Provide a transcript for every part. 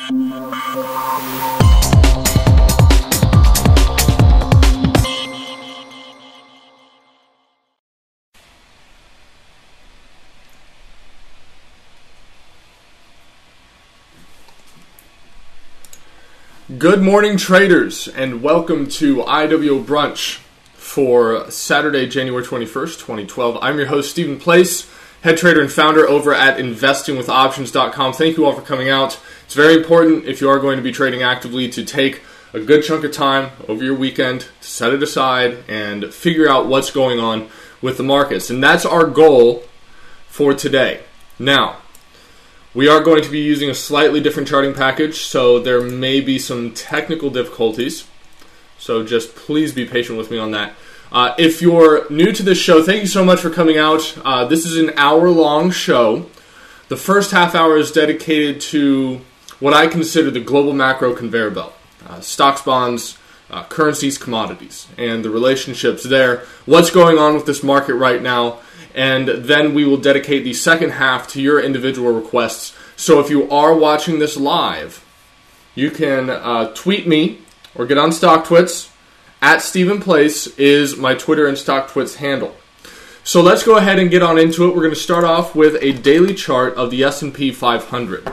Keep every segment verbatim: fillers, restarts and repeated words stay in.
Good morning, traders, and welcome to I W O Brunch for Saturday, January twenty-first, twenty twelve. I'm your host, Stephen Place, head trader and founder over at investing with options dot com. Thank you all for coming out. It's very important, if you are going to be trading actively, to take a good chunk of time over your weekend to set it aside and figure out what's going on with the markets. And that's our goal for today. Now, we are going to be using a slightly different charting package, so there may be some technical difficulties. So just please be patient with me on that. Uh, if you're new to this show, thank you so much for coming out. Uh, this is an hour-long show. The first half hour is dedicated to what I consider the global macro conveyor belt. Uh, stocks, bonds, uh, currencies, commodities, and the relationships there. What's going on with this market right now? And then we will dedicate the second half to your individual requests. So if you are watching this live, you can uh, tweet me or get on StockTwits. At Stephen Place is my Twitter and StockTwits handle. So let's go ahead and get on into it. We're going to start off with a daily chart of the S and P five hundred.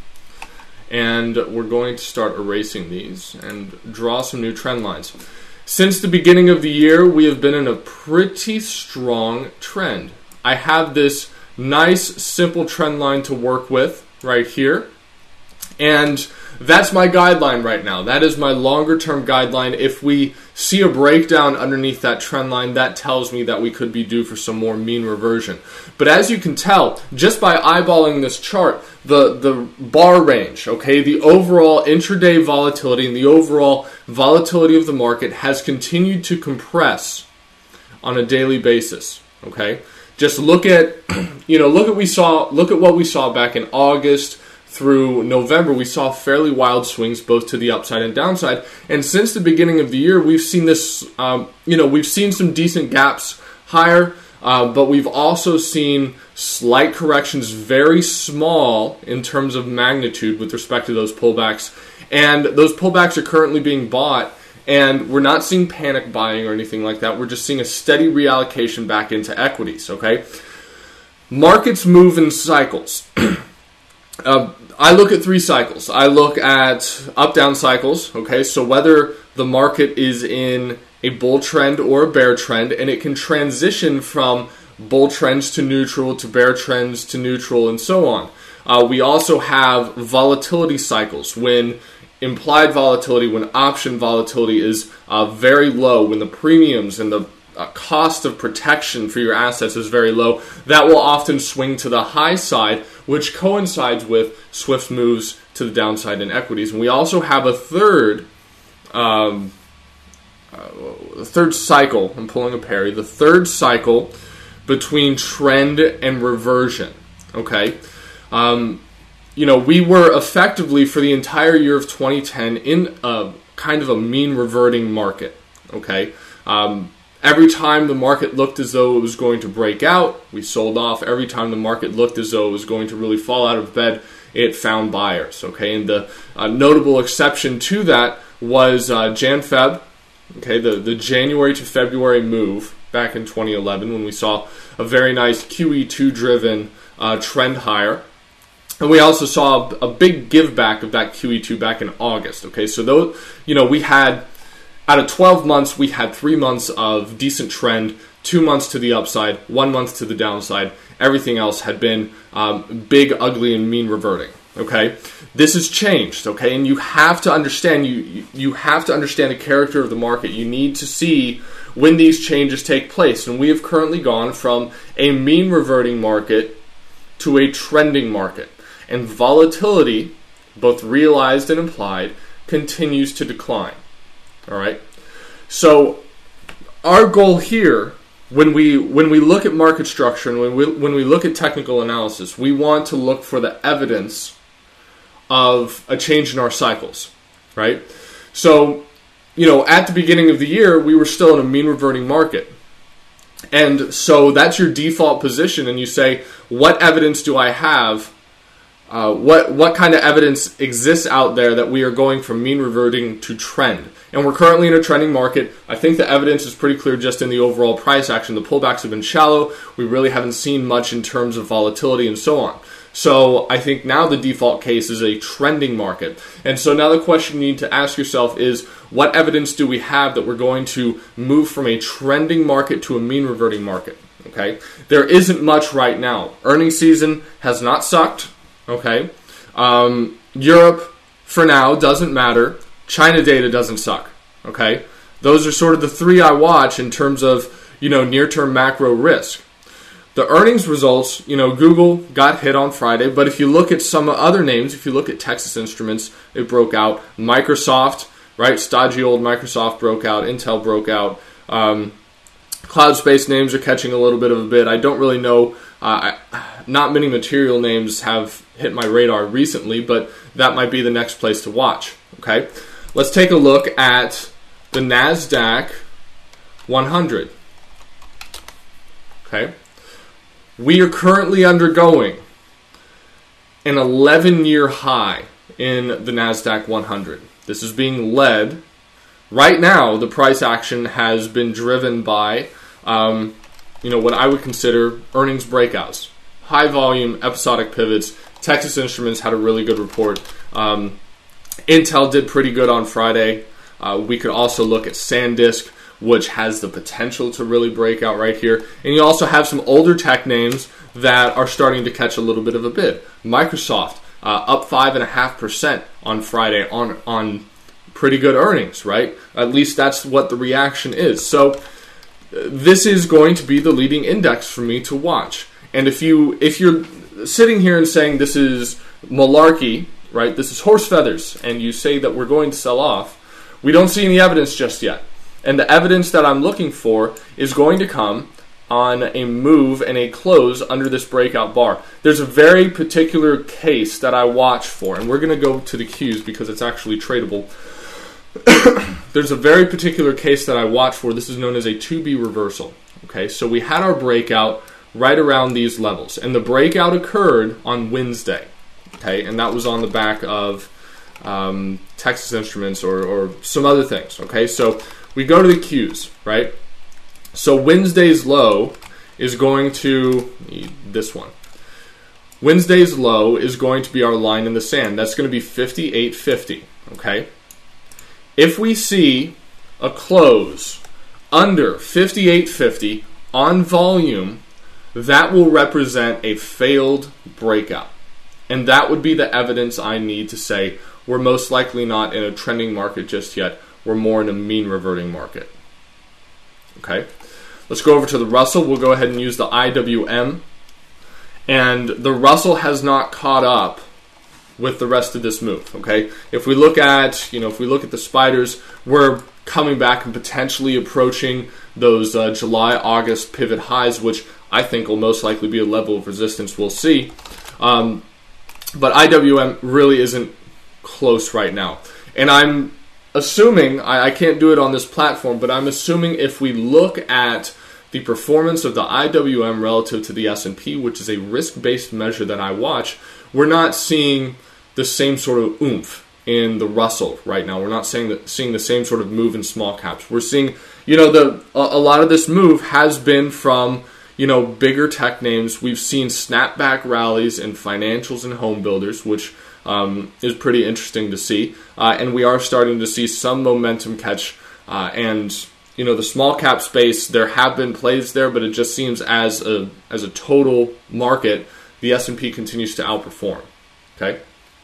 And we're going to start erasing these and draw some new trend lines. Since the beginning of the year, we have been in a pretty strong trend. I have this nice, simple trend line to work with right here. And that's my guideline right now. That is my longer-term guideline. If we see a breakdown underneath that trend line, that tells me that we could be due for some more mean reversion. But as you can tell, just by eyeballing this chart, the, the bar range, okay, the overall intraday volatility and the overall volatility of the market has continued to compress on a daily basis, okay? Just look at, you know, look at we saw, look at what we saw back in August through November. We saw fairly wild swings both to the upside and downside. And since the beginning of the year, we've seen this, um, you know, we've seen some decent gaps higher, uh, but we've also seen slight corrections, very small in terms of magnitude with respect to those pullbacks. And those pullbacks are currently being bought. And we're not seeing panic buying or anything like that. We're just seeing a steady reallocation back into equities, okay? Markets move in cycles. uh, I look at three cycles. I look at up-down cycles, okay? So whether the market is in a bull trend or a bear trend, and it can transition from bull trends to neutral to bear trends to neutral and so on. Uh, we also have volatility cycles when implied volatility, when option volatility is uh, very low, when the premiums and the uh, cost of protection for your assets is very low, that will often swing to the high side, which coincides with swift moves to the downside in equities. And we also have a third, um, uh, third cycle. I'm pulling a Perry. The third cycle between trend and reversion. Okay. Um, You know, we were effectively, for the entire year of twenty ten, in a kind of a mean reverting market, okay? Um, every time the market looked as though it was going to break out, we sold off. Every time the market looked as though it was going to really fall out of bed, it found buyers, okay? And the uh, notable exception to that was uh, Jan-Feb, okay, the, the January to February move back in twenty eleven when we saw a very nice Q E two-driven uh, trend higher. And we also saw a big give back of that Q E two back in August. Okay, so those, you know, we had, out of twelve months, we had three months of decent trend, two months to the upside, one month to the downside. Everything else had been um, big, ugly, and mean reverting. Okay, this has changed. Okay, and you have to understand you you have to understand the character of the market. You need to see when these changes take place, and we have currently gone from a mean reverting market to a trending market. And volatility, both realized and implied, continues to decline. All right. So our goal here, when we when we look at market structure and when we when we look at technical analysis, we want to look for the evidence of a change in our cycles, right? So, you know, at the beginning of the year, we were still in a mean reverting market. And so that's your default position, and you say, what evidence do I have uh, what what kind of evidence exists out there that we are going from mean reverting to trend. And we're currently in a trending market. I think the evidence is pretty clear just in the overall price action. The pullbacks have been shallow. We really haven't seen much in terms of volatility and so on. So I think now the default case is a trending market. And so now the question you need to ask yourself is, what evidence do we have that we're going to move from a trending market to a mean reverting market? Okay, there isn't much right now. Earnings season has not sucked. Okay, um, Europe for now doesn't matter. China data doesn't suck. Okay, those are sort of the three I watch in terms of, you know, near-term macro risk. The earnings results, you know, Google got hit on Friday, but if you look at some other names, if you look at Texas Instruments, it broke out. Microsoft, right, stodgy old Microsoft broke out. Intel broke out. Um, cloud space names are catching a little bit of a bid. I don't really know. Uh, I, not many material names have hit my radar recently, but that might be the next place to watch. Okay, let's take a look at the NASDAQ one hundred. Okay. We are currently undergoing an eleven-year high in the NASDAQ one hundred. This is being led. Right now, the price action has been driven by, um, you know, what I would consider earnings breakouts. High volume, episodic pivots. Texas Instruments had a really good report. Um, Intel did pretty good on Friday. Uh, we could also look at SanDisk, which has the potential to really break out right here. And you also have some older tech names that are starting to catch a little bit of a bid. Microsoft, uh, up five point five percent on Friday on, on pretty good earnings, right? At least that's what the reaction is. So uh, this is going to be the leading index for me to watch. And if, you, if you're sitting here and saying this is malarkey, right, this is horse feathers, and you say that we're going to sell off, we don't see any evidence just yet. And the evidence that I'm looking for is going to come on a move and a close under this breakout bar. There's a very particular case that I watch for, and we're going to go to the Qs because it's actually tradable. There's a very particular case that I watch for. This is known as a two B reversal. Okay, so we had our breakout right around these levels, and the breakout occurred on Wednesday. Okay, and that was on the back of um, Texas Instruments or, or some other things. Okay, so we go to the Qs, right? So Wednesday's low is going to, this one. Wednesday's low is going to be our line in the sand. That's going to be fifty-eight fifty, okay? If we see a close under fifty-eight fifty on volume, that will represent a failed breakout. And that would be the evidence I need to say we're most likely not in a trending market just yet. We're more in a mean reverting market. Okay, let's go over to the Russell. We'll go ahead and use the I W M. And the Russell has not caught up with the rest of this move. Okay, if we look at, you know, if we look at the spiders, we're coming back and potentially approaching those uh, July, August pivot highs, which I think will most likely be a level of resistance. We'll see. Um, but I W M really isn't close right now. And I'm assuming, I, I can't do it on this platform, but I'm assuming if we look at the performance of the I W M relative to the S and P, which is a risk-based measure that I watch, we're not seeing the same sort of oomph in the Russell right now. We're not seeing the, seeing the same sort of move in small caps. We're seeing, you know, the a, a lot of this move has been from, you know, bigger tech names. We've seen snapback rallies in financials and home builders, which um, is pretty interesting to see. Uh, and we are starting to see some momentum catch. Uh, and, you know, the small cap space, there have been plays there, but it just seems as a as a total market, the S and P continues to outperform. Okay.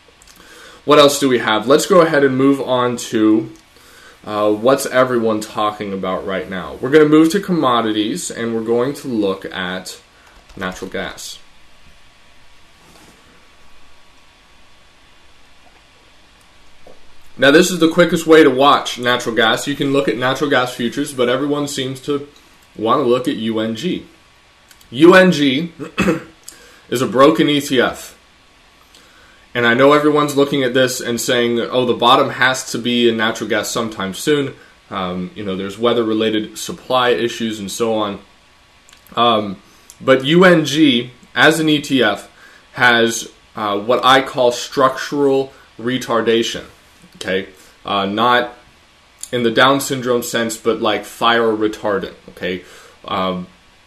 What else do we have? Let's go ahead and move on to uh, what's everyone talking about right now. We're going to move to commodities, and we're going to look at natural gas. Now, this is the quickest way to watch natural gas. You can look at natural gas futures, but everyone seems to want to look at U N G. U N G is a broken E T F. And I know everyone's looking at this and saying, oh, the bottom has to be in natural gas sometime soon. Um, you know, there's weather-related supply issues and so on. Um, but U N G, as an E T F, has uh, what I call structural retardation. Okay, uh, not in the Down syndrome sense, but like fire retardant. Okay, um,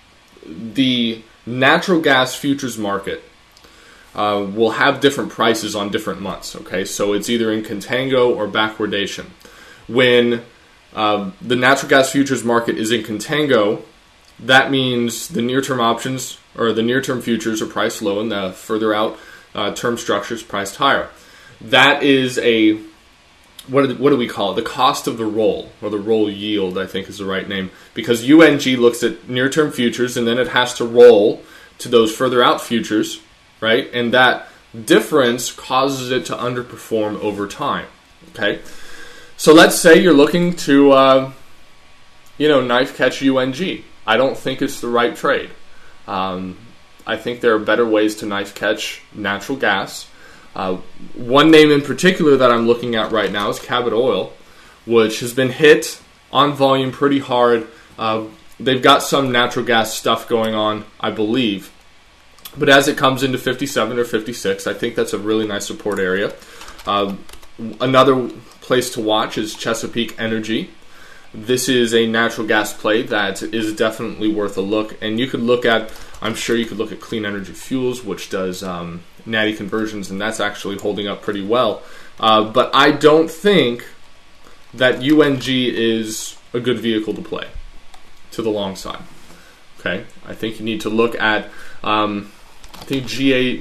the natural gas futures market uh, will have different prices on different months. Okay, so it's either in contango or backwardation. When uh, the natural gas futures market is in contango, that means the near-term options or the near-term futures are priced low, and the further out uh, term structures priced higher. That is a what do, what do we call it? The cost of the roll, or the roll yield, I think is the right name, because U N G looks at near-term futures and then it has to roll to those further out futures, right? And that difference causes it to underperform over time. Okay, so let's say you're looking to, uh, you know, knife catch U N G. I don't think it's the right trade. Um, I think there are better ways to knife catch natural gas. Uh, one name in particular that I'm looking at right now is Cabot Oil, which has been hit on volume pretty hard. Uh, they've got some natural gas stuff going on, I believe. But as it comes into fifty-seven or fifty-six, I think that's a really nice support area. Uh, another place to watch is Chesapeake Energy. This is a natural gas play that is definitely worth a look. And you could look at, I'm sure you could look at Clean Energy Fuels, which does um, natty conversions, and that's actually holding up pretty well. Uh, but I don't think that U N G is a good vehicle to play to the long side. Okay, I think you need to look at, um, I think G A,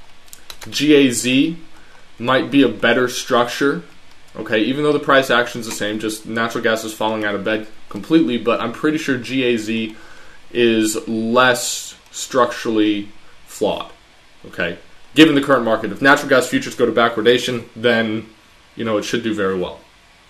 G A Z might be a better structure. Okay, even though the price action is the same, just natural gas is falling out of bed completely, but I'm pretty sure G A Z is less structurally flawed. Okay, given the current market, if natural gas futures go to backwardation, then you know it should do very well.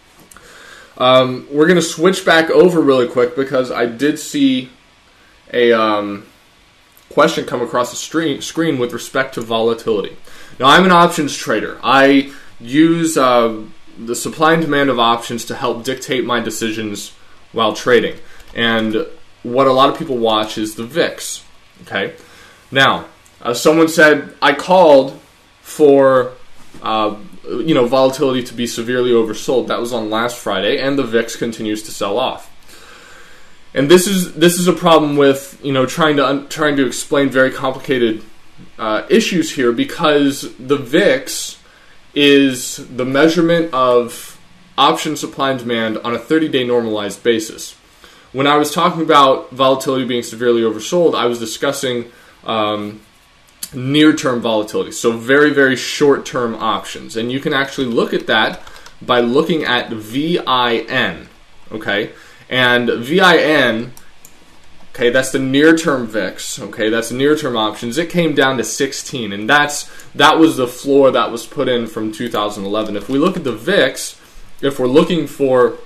Um, we're going to switch back over really quick because I did see a um, question come across the screen, screen with respect to volatility. Now, I'm an options trader. I use uh, the supply and demand of options to help dictate my decisions while trading. And what a lot of people watch is the V I X. Okay. Now, uh, someone said I called for uh, you know volatility to be severely oversold. That was on last Friday, and the V I X continues to sell off. And this is this is a problem with you know trying to un- trying to explain very complicated uh, issues here, because the V I X is the measurement of option supply and demand on a thirty-day normalized basis. When I was talking about volatility being severely oversold, I was discussing um, near-term volatility, so very, very short-term options. And you can actually look at that by looking at V I N, okay? And V I N, okay, that's the near-term V I X, okay? That's near-term options. It came down to sixteen, and that's that was the floor that was put in from two thousand eleven. If we look at the V I X, if we're looking for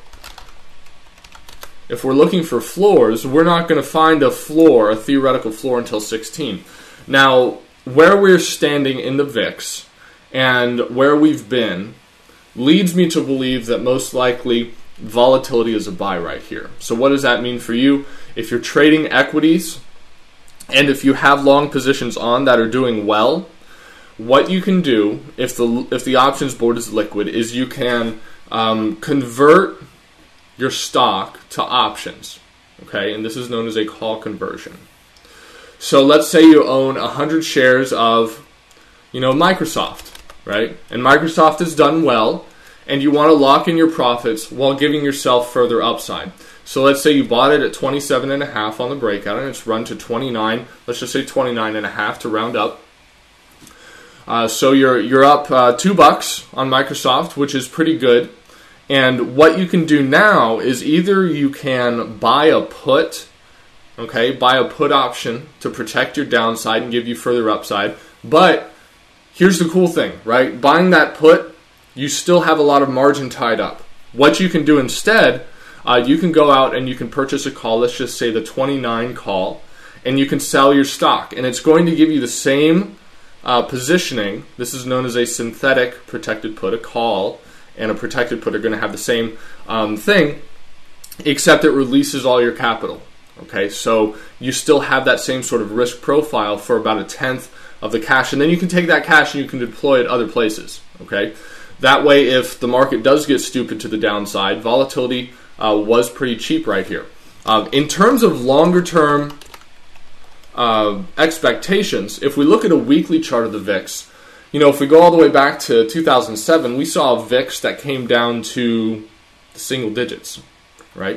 if we're looking for floors, we're not going to find a floor, a theoretical floor, until sixteen. Now, where we're standing in the V I X and where we've been leads me to believe that most likely volatility is a buy right here. So what does that mean for you? If you're trading equities and if you have long positions on that are doing well, what you can do if the if the options board is liquid is you can um, convert your stock to options, okay? And this is known as a call conversion. So let's say you own one hundred shares of, you know, Microsoft, right? And Microsoft has done well, and you want to lock in your profits while giving yourself further upside. So let's say you bought it at twenty-seven and a half on the breakout, and it's run to twenty-nine. Let's just say twenty-nine and a half to round up. Uh, so you're you're up uh, two bucks on Microsoft, which is pretty good. And what you can do now is either you can buy a put, okay, buy a put option to protect your downside and give you further upside. But here's the cool thing, right? Buying that put, you still have a lot of margin tied up. What you can do instead, uh, you can go out and you can purchase a call, let's just say the twenty-nine call, and you can sell your stock. And it's going to give you the same uh, positioning. This is known as a synthetic protected put. A call and a protected put are going to have the same um, thing, except it releases all your capital. Okay, so you still have that same sort of risk profile for about a tenth of the cash, and then you can take that cash and you can deploy it other places. Okay, that way, if the market does get stupid to the downside, volatility uh, was pretty cheap right here. Um, in terms of longer term uh, expectations, if we look at a weekly chart of the V I X, you know, if we go all the way back to two thousand seven, we saw a V I X that came down to single digits, right?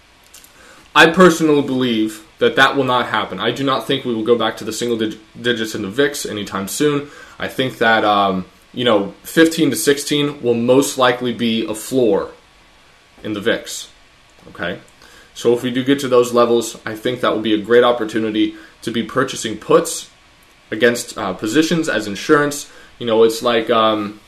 I personally believe that that will not happen. I do not think we will go back to the single dig- digits in the V I X anytime soon. I think that, um, you know, fifteen to sixteen will most likely be a floor in the V I X, okay? So if we do get to those levels, I think that will be a great opportunity to be purchasing puts against uh, positions as insurance. You know, it's like, um,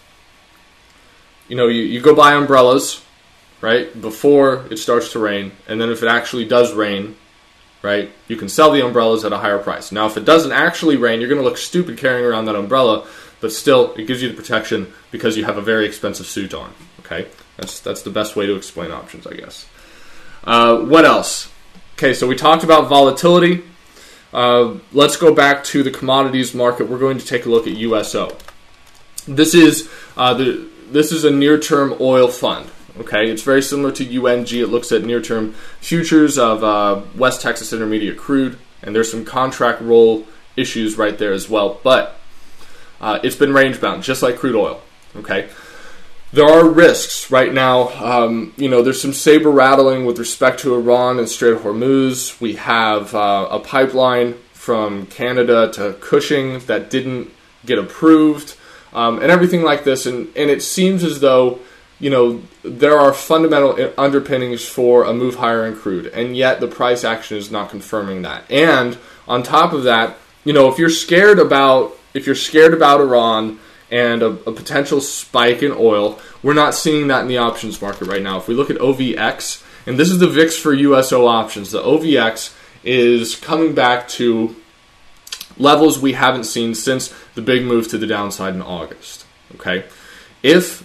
you know, you, you go buy umbrellas, right, before it starts to rain, and then if it actually does rain, right, you can sell the umbrellas at a higher price. Now, if it doesn't actually rain, you're going to look stupid carrying around that umbrella, but still, it gives you the protection because you have a very expensive suit on, okay? That's, that's the best way to explain options, I guess. Uh, what else? Okay, so we talked about volatility. Uh, let's go back to the commodities market. We're going to take a look at U S O. This is uh, the this is a near-term oil fund. Okay, it's very similar to U N G. It looks at near-term futures of uh, West Texas Intermediate crude, and there's some contract roll issues right there as well. But uh, it's been range-bound, just like crude oil. Okay. There are risks right now. Um, you know, there's some saber rattling with respect to Iran and Strait of Hormuz. We have uh, a pipeline from Canada to Cushing that didn't get approved, um, and everything like this. And, and it seems as though, you know, there are fundamental underpinnings for a move higher in crude, and yet the price action is not confirming that. And on top of that, you know, if you're scared about if you're scared about Iran and a, a potential spike in oil, we're not seeing that in the options market right now. If we look at O V X, and this is the V I X for U S O options, the O V X is coming back to levels we haven't seen since the big move to the downside in August. Okay, if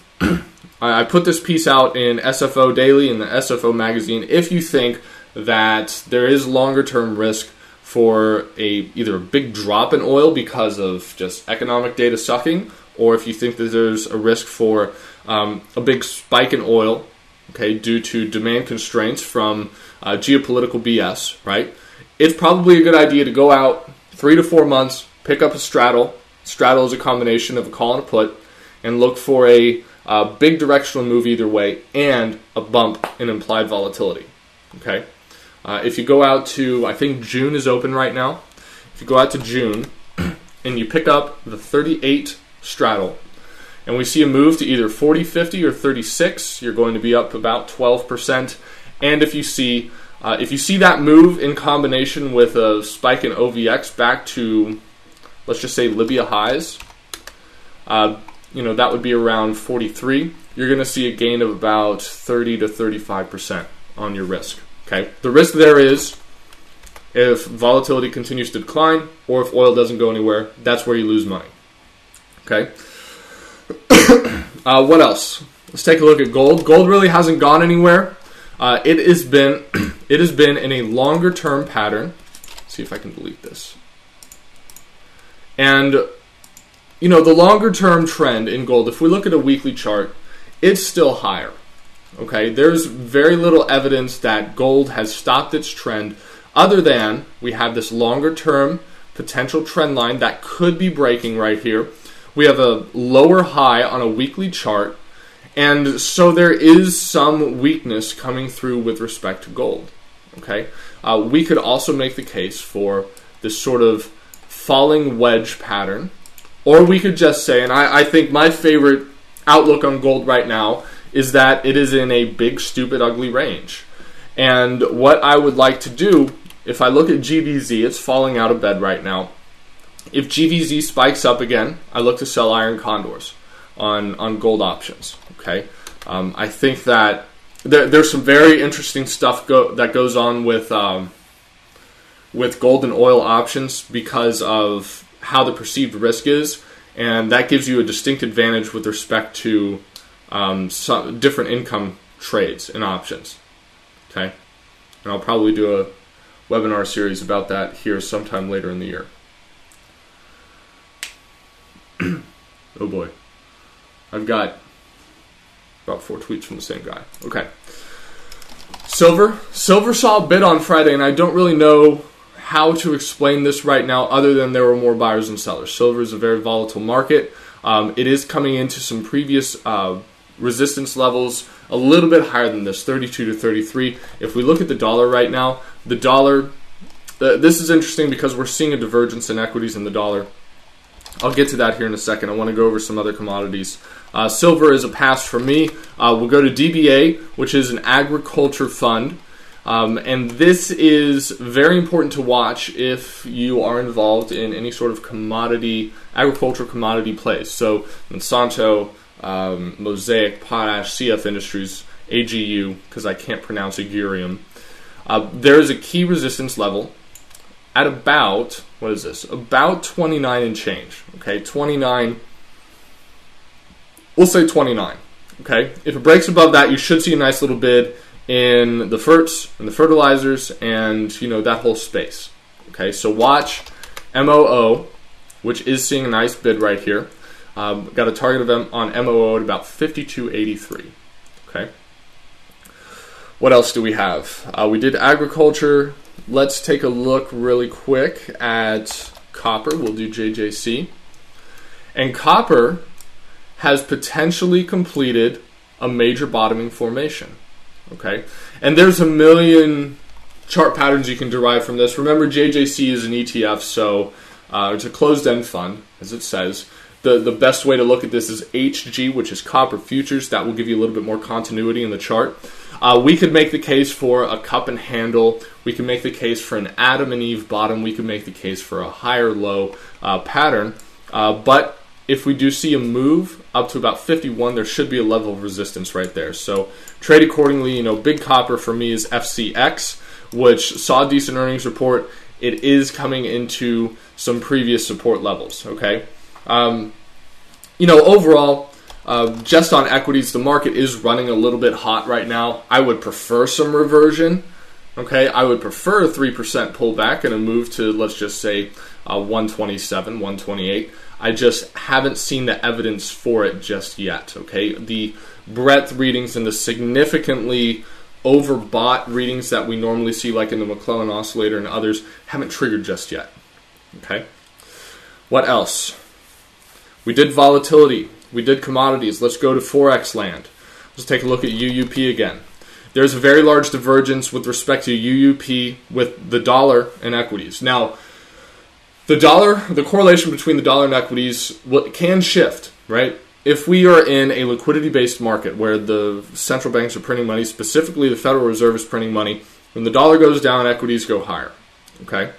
I put this piece out in S F O Daily in the S F O magazine, if you think that there is longer term risk for a either a big drop in oil because of just economic data sucking, or if you think that there's a risk for um, a big spike in oil, okay, due to demand constraints from uh, geopolitical B S, right? It's probably a good idea to go out three to four months, pick up a straddle. Straddle is a combination of a call and a put, and look for a uh, big directional move either way and a bump in implied volatility, okay? Uh, if you go out to, I think June is open right now. If you go out to June and you pick up the thirty-eight straddle, and we see a move to either forty, fifty, or thirty-six, you're going to be up about twelve percent. And if you see uh, if you see that move in combination with a spike in O V X back to, let's just say, Libya highs, uh, you know, that would be around forty-three. You're going to see a gain of about thirty to thirty-five percent on your risk. Okay, the risk there is if volatility continues to decline or if oil doesn't go anywhere, that's where you lose money. Okay. uh, what else? Let's take a look at gold. Gold really hasn't gone anywhere. Uh, it has been it has been in a longer term pattern. Let's see if I can delete this. And you know, the longer term trend in gold, if we look at a weekly chart, it's still higher. Okay, there's very little evidence that gold has stopped its trend, other than we have this longer term potential trend line that could be breaking right here. We have a lower high on a weekly chart, and so there is some weakness coming through with respect to gold. Okay, uh, we could also make the case for this sort of falling wedge pattern, or we could just say, and I, I think my favorite outlook on gold right now is that it is in a big, stupid, ugly range. And what I would like to do, if I look at G V Z, it's falling out of bed right now. If G V Z spikes up again, I look to sell iron condors on, on gold options. Okay, um, I think that there, there's some very interesting stuff go, that goes on with um, with gold and oil options because of how the perceived risk is, and that gives you a distinct advantage with respect to Um, some different income trades and options. Okay, and I'll probably do a webinar series about that here sometime later in the year. Oh boy. I've got about four tweets from the same guy. Okay. Silver. Silver saw a bid on Friday, and I don't really know how to explain this right now other than there were more buyers than sellers. Silver is a very volatile market. Um, it is coming into some previous uh, resistance levels a little bit higher than this, thirty-two to thirty-three. If we look at the dollar right now, the dollar, uh, this is interesting because we're seeing a divergence in equities in the dollar. I'll get to that here in a second. I want to go over some other commodities. Uh, silver is a pass for me. Uh, we'll go to D B A, which is an agriculture fund. Um, and this is very important to watch if you are involved in any sort of commodity, agricultural commodity plays. So Monsanto, um, Mosaic, Potash, C F Industries, A G U, because I can't pronounce Agurium. Uh, there is a key resistance level at about, what is this? About twenty-nine and change. Okay, twenty-nine. We'll say twenty-nine. Okay, if it breaks above that, you should see a nice little bid in the ferts and the fertilizers and, you know, that whole space. Okay, so watch M O O, which is seeing a nice bid right here. Um, got a target of M- on M O O at about fifty-two eighty-three. Okay. What else do we have? Uh, we did agriculture. Let's take a look really quick at copper. We'll do J J C. And copper has potentially completed a major bottoming formation. Okay, and there's a million chart patterns you can derive from this. Remember, J J C is an E T F, so uh, it's a closed-end fund, as it says. The the best way to look at this is H G, which is copper futures. That will give you a little bit more continuity in the chart. Uh, we could make the case for a cup and handle. We can make the case for an Adam and Eve bottom. We can make the case for a higher low uh, pattern. Uh, but if we do see a move up to about fifty-one, there should be a level of resistance right there. So trade accordingly. You know, big copper for me is F C X, which saw a decent earnings report. It is coming into some previous support levels. Okay, um, you know, overall, uh, just on equities, the market is running a little bit hot right now. I would prefer some reversion. Okay, I would prefer a three percent pullback and a move to, let's just say, uh, one twenty-seven, one twenty-eight. I just haven't seen the evidence for it just yet, okay? The breadth readings and the significantly overbought readings that we normally see, like in the McClellan Oscillator and others, haven't triggered just yet, okay? What else? We did volatility. We did commodities. Let's go to Forex land. Let's take a look at U U P again. There's a very large divergence with respect to U U P with the dollar and equities. Now, the dollar, the correlation between the dollar and equities can shift, right? If we are in a liquidity-based market where the central banks are printing money, specifically the Federal Reserve is printing money, when the dollar goes down, equities go higher, okay?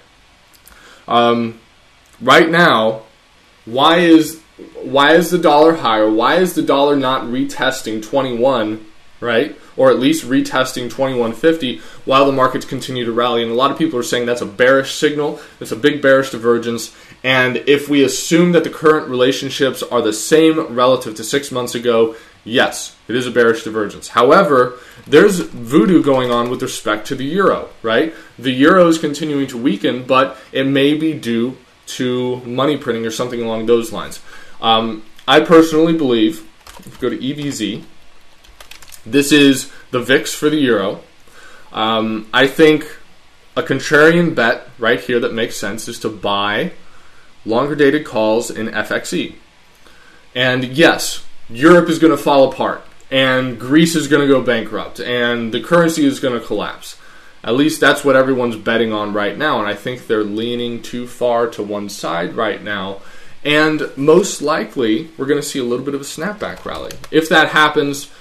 Um, right now, why is why is the dollar higher? Why is the dollar not retesting twenty-one, right? Or at least retesting twenty-one fifty while the markets continue to rally. And a lot of people are saying that's a bearish signal. It's a big bearish divergence. And if we assume that the current relationships are the same relative to six months ago, yes, it is a bearish divergence. However, there's voodoo going on with respect to the euro, right? The euro is continuing to weaken, but it may be due to money printing or something along those lines. Um, I personally believe, if we go to E V Z, this is the V I X for the euro. Um, I think a contrarian bet right here that makes sense is to buy longer dated calls in F X E. And yes, Europe is going to fall apart, and Greece is going to go bankrupt, and the currency is going to collapse. At least that's what everyone's betting on right now, and I think they're leaning too far to one side right now. And most likely, we're going to see a little bit of a snapback rally. If that happens,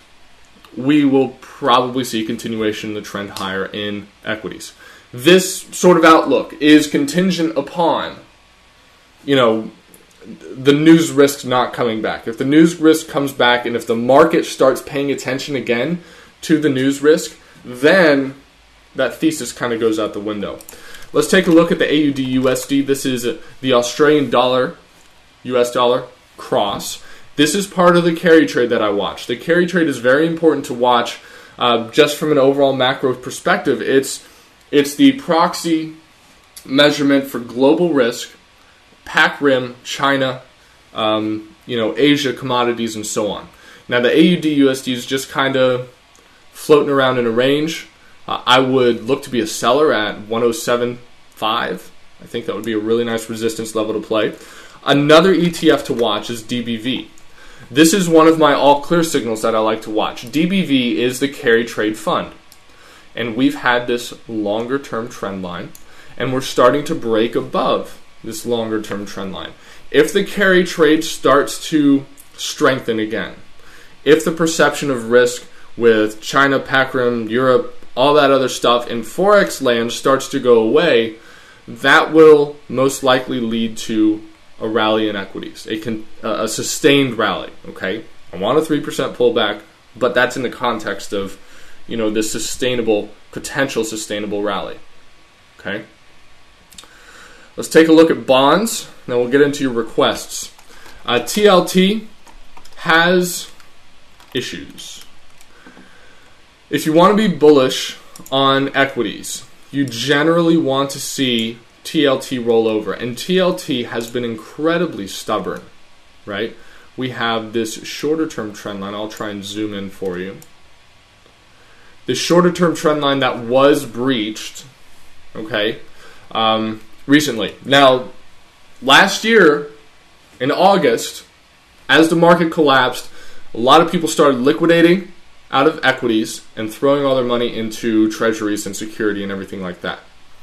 we will probably see a continuation of the trend higher in equities. This sort of outlook is contingent upon, you know, the news risk not coming back. If the news risk comes back and if the market starts paying attention again to the news risk, then that thesis kind of goes out the window. Let's take a look at the A U D U S D. This is the Australian dollar, U S dollar cross. This is part of the carry trade that I watch. The carry trade is very important to watch uh, just from an overall macro perspective. It's, it's the proxy measurement for global risk, P A C R I M, China, uh, um, you know, Asia commodities and so on. Now the A U D U S D is just kind of floating around in a range. Uh, I would look to be a seller at one oh seven point five. I think that would be a really nice resistance level to play. Another E T F to watch is D B V. This is one of my all clear signals that I like to watch. D B V is the carry trade fund. And we've had this longer term trend line, and we're starting to break above this longer term trend line. If the carry trade starts to strengthen again, if the perception of risk with China, Pakram, Europe, all that other stuff in Forex land starts to go away, that will most likely lead to a rally in equities, a, con- a sustained rally. Okay, I want a three percent pullback, but that's in the context of, you know, this sustainable, potential sustainable rally. Okay, let's take a look at bonds. Then we'll get into your requests. Uh, T L T has issues. If you want to be bullish on equities, you generally want to see T L T roll over. And T L T has been incredibly stubborn, right? We have this shorter term trend line. I'll try and zoom in for you. This shorter term trend line that was breached, okay, um, recently. Now, last year in August, as the market collapsed, a lot of people started liquidating out of equities and throwing all their money into treasuries and security and everything like that.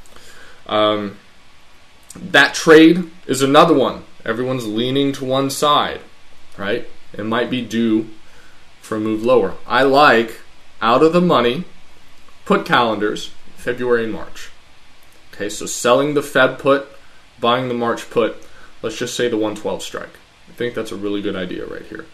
Um, that trade is another one. Everyone's leaning to one side, right? It might be due for a move lower. I like out of the money put calendars, February and March. Okay, so selling the Feb put, buying the March put, let's just say the one twelve strike. I think that's a really good idea right here.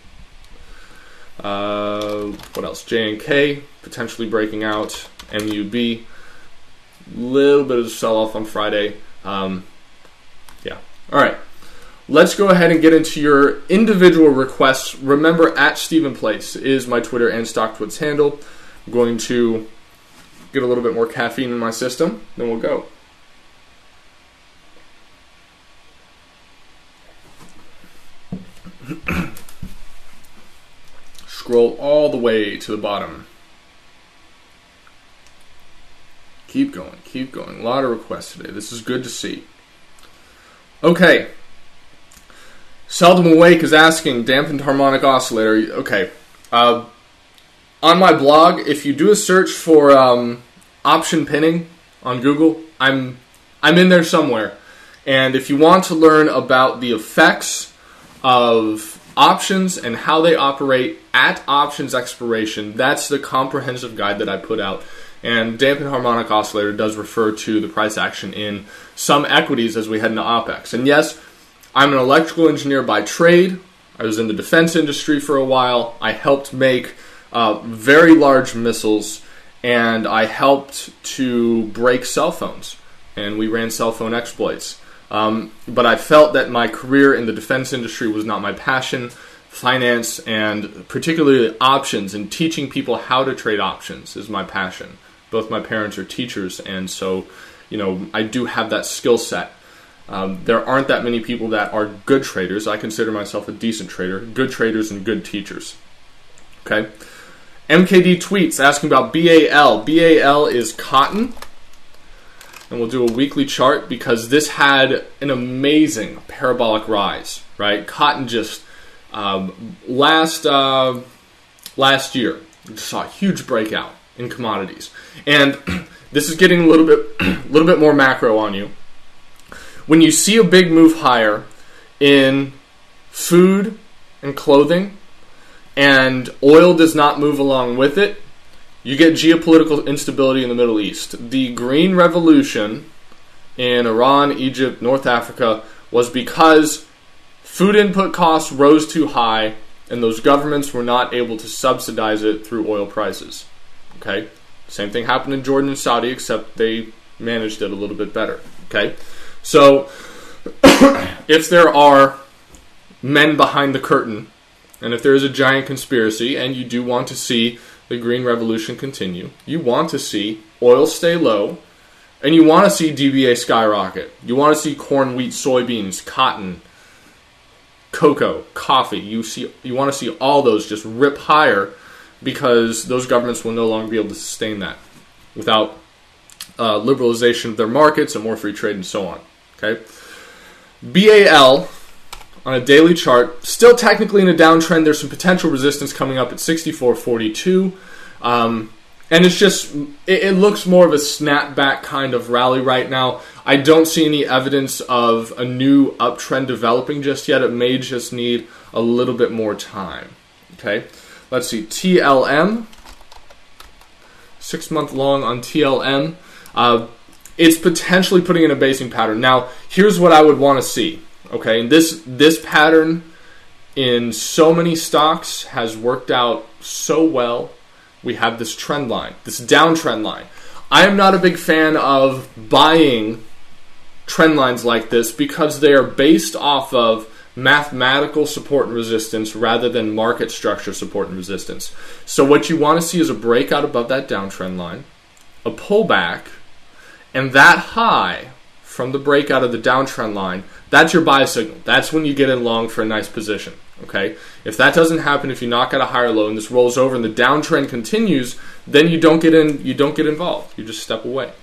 Uh, what else? J and K potentially breaking out. M U B, little bit of sell-off on Friday. Um, yeah. All right. Let's go ahead and get into your individual requests. Remember, at Stephen Place is my Twitter and StockTwits handle. I'm going to get a little bit more caffeine in my system, then we'll go. Scroll all the way to the bottom. Keep going, keep going. A lot of requests today. This is good to see. Okay. Seldom Awake is asking, dampened harmonic oscillator. Okay. Uh, on my blog, if you do a search for um, option pinning on Google, I'm I'm in there somewhere. And if you want to learn about the effects of options and how they operate at options expiration, that's the comprehensive guide that I put out. And dampened harmonic oscillator does refer to the price action in some equities as we head into OPEX. And yes, I'm an electrical engineer by trade. I was in the defense industry for a while. I helped make uh, very large missiles, and I helped to break cell phones. And we ran cell phone exploits. Um, but I felt that my career in the defense industry was not my passion. Finance and particularly options and teaching people how to trade options is my passion. Both my parents are teachers, and so, you know, I do have that skill set. Um, there aren't that many people that are good traders. I consider myself a decent trader. Good traders and good teachers. Okay. M K D tweets asking about B A L. B A L is cotton. And we'll do a weekly chart because this had an amazing parabolic rise, right? Cotton just, um, last uh, last year, just saw a huge breakout in commodities. And this is getting a little bit, a little bit more macro on you. When you see a big move higher in food and clothing, and oil does not move along with it, you get geopolitical instability in the Middle East. The Green Revolution in Iran, Egypt, North Africa was because food input costs rose too high and those governments were not able to subsidize it through oil prices. Okay? Same thing happened in Jordan and Saudi, except they managed it a little bit better. Okay? So, if there are men behind the curtain, and if there is a giant conspiracy, and you do want to see the Green Revolution continue, you want to see oil stay low, and you want to see D B A skyrocket. You want to see corn, wheat, soybeans, cotton, cocoa, coffee. You see, you want to see all those just rip higher because those governments will no longer be able to sustain that without uh, liberalization of their markets and more free trade and so on. Okay, B A L on a daily chart, still technically in a downtrend. There's some potential resistance coming up at sixty-four forty-two. Um, and it's just, it, it looks more of a snapback kind of rally right now. I don't see any evidence of a new uptrend developing just yet. It may just need a little bit more time. Okay, let's see, T L M, six month long on T L M. Uh, it's potentially putting in a basing pattern. Now, here's what I would want to see. Okay, and this this pattern in so many stocks has worked out so well. We have this trend line, this downtrend line. I am not a big fan of buying trend lines like this because they are based off of mathematical support and resistance rather than market structure support and resistance. So what you want to see is a breakout above that downtrend line, a pullback, and that high from the breakout of the downtrend line. That's your buy signal. That's when you get in long for a nice position. Okay, if that doesn't happen, if you knock out a higher low and this rolls over and the downtrend continues, then you don't get in. You don't get involved. You just step away.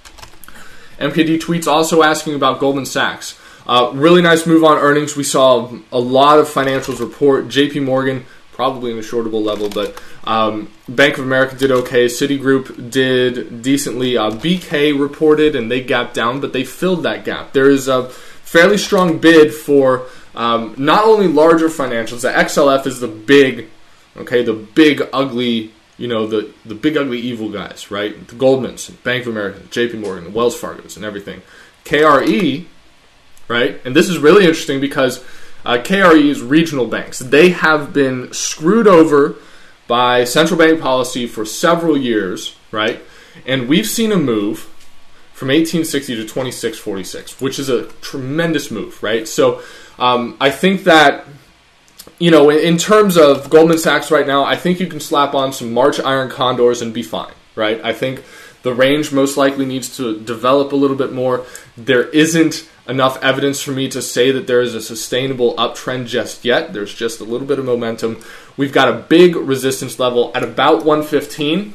M K D tweets also asking about Goldman Sachs. Uh, really nice move on earnings. We saw a lot of financials report. J P Morgan probably in a shortable level, but um, Bank of America did okay. Citigroup did decently. Uh, B K reported and they gapped down, but they filled that gap. There is a fairly strong bid for um, not only larger financials. The X L F is the big, okay, the big ugly, you know, the, the big ugly evil guys, right? The Goldmans, Bank of America, J P Morgan, the Wells Fargo's, and everything. K R E, right? And this is really interesting because uh, K R E is regional banks. They have been screwed over by central bank policy for several years, right? And we've seen a move from eighteen sixty to twenty-six forty-six, which is a tremendous move, right? So um, I think that, you know, in, in terms of Goldman Sachs right now, I think you can slap on some March iron condors and be fine, right? I think the range most likely needs to develop a little bit more. There isn't enough evidence for me to say that there is a sustainable uptrend just yet. There's just a little bit of momentum. We've got a big resistance level at about one fifteen.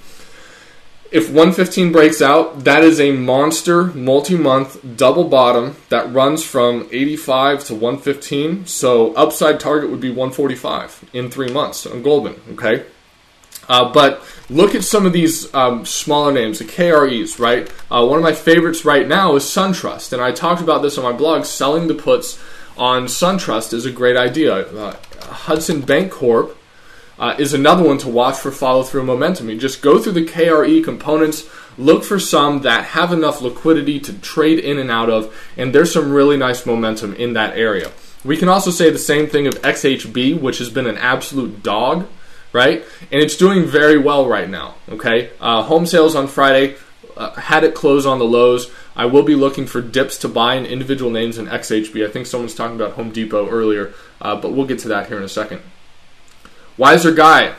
If one fifteen breaks out, that is a monster multi-month double bottom that runs from eighty-five to one fifteen. So upside target would be one forty-five in three months on Goldman, okay? Uh, but look at some of these um, smaller names, the K R Es, right? Uh, one of my favorites right now is SunTrust, and I talked about this on my blog. Selling the puts on SunTrust is a great idea. Uh, Hudson Bank Corp uh, is another one to watch for follow-through momentum. You just go through the K R E components, look for some that have enough liquidity to trade in and out of, and there's some really nice momentum in that area. We can also say the same thing of X H B, which has been an absolute dog, right? And it's doing very well right now, okay? Uh, home sales on Friday uh, had it close on the lows. I will be looking for dips to buy in individual names in X H B. I think someone's talking about Home Depot earlier, uh, but we'll get to that here in a second. Wiser Guy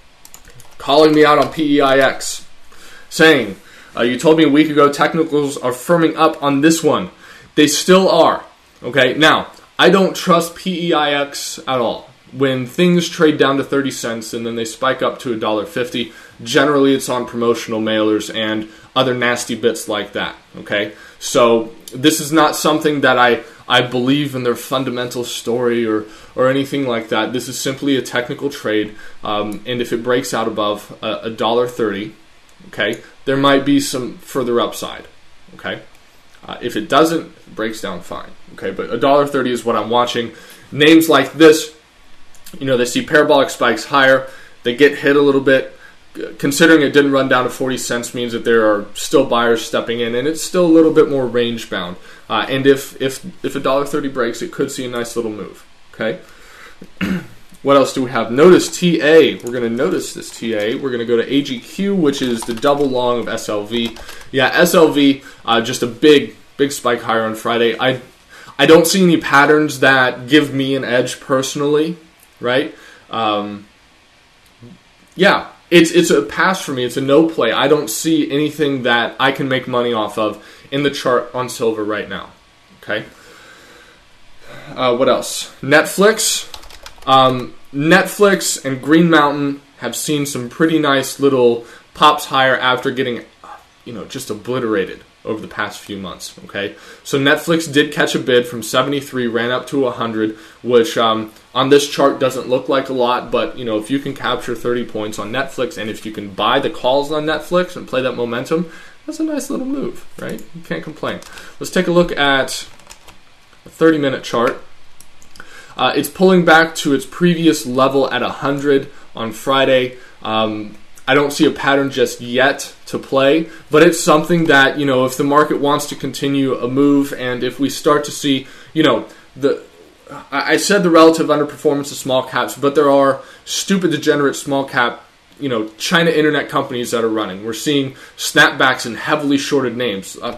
calling me out on P E I X, saying, uh, you told me a week ago technicals are firming up on this one. They still are, okay? Now, I don't trust P E I X at all. When things trade down to thirty cents and then they spike up to one dollar fifty, generally it's on promotional mailers and other nasty bits like that, okay? So this is not something that I, I believe in their fundamental story or, or anything like that. This is simply a technical trade, um, and if it breaks out above a one dollar thirty, okay, there might be some further upside, okay? Uh, if it doesn't, it breaks down fine, okay? But one dollar thirty is what I'm watching. Names like this, you know, they see parabolic spikes higher, they get hit a little bit. Considering it didn't run down to forty cents means that there are still buyers stepping in, and it's still a little bit more range bound. Uh, and if if if one dollar thirty breaks, it could see a nice little move. Okay. What else do we have? Notice T A. We're going to notice this T A. We're going to go to A G Q, which is the double long of S L V. Yeah, S L V, uh, just a big big spike higher on Friday. I I don't see any patterns that give me an edge personally. Right? Um, yeah, it's it's a pass for me. It's a no play. I don't see anything that I can make money off of in the chart on silver right now. Okay. Uh, what else? Netflix. Um, Netflix and Green Mountain have seen some pretty nice little pops higher after getting, you know, just obliterated over the past few months, okay? So Netflix did catch a bid from seventy-three, ran up to one hundred, which um, on this chart doesn't look like a lot, but, you know, if you can capture thirty points on Netflix, and if you can buy the calls on Netflix and play that momentum, that's a nice little move, right? You can't complain. Let's take a look at a thirty-minute chart. Uh, it's pulling back to its previous level at one hundred on Friday. Um, I don't see a pattern just yet to play, but it's something that, you know, if the market wants to continue a move, and if we start to see, you know, the I said the relative underperformance of small caps, but there are stupid, degenerate small cap, you know, China internet companies that are running. We're seeing snapbacks in heavily shorted names. Uh,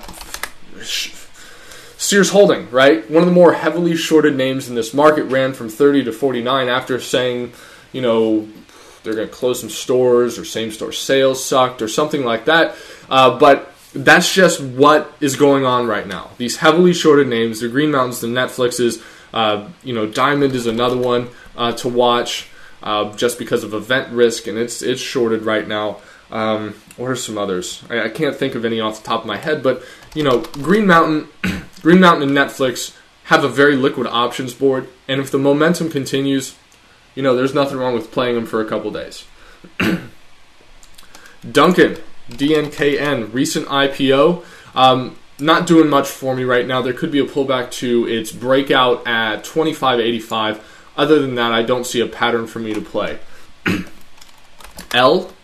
Sears Holding, right? One of the more heavily shorted names in this market ran from thirty to forty-nine after saying, you know, they're going to close some stores or same-store sales sucked or something like that. Uh, but that's just what is going on right now. These heavily shorted names, the Green Mountains, the Netflixes, uh, you know, Diamond is another one uh, to watch uh, just because of event risk, and it's it's shorted right now. Um, what are some others? I, I can't think of any off the top of my head, but, you know, Green Mountain, Green Mountain and Netflix have a very liquid options board, and if the momentum continues, you know, there's nothing wrong with playing them for a couple days. Dunkin', D N K N, recent I P O. Um, not doing much for me right now. There could be a pullback to its breakout at twenty-five eighty-five. Other than that, I don't see a pattern for me to play. L.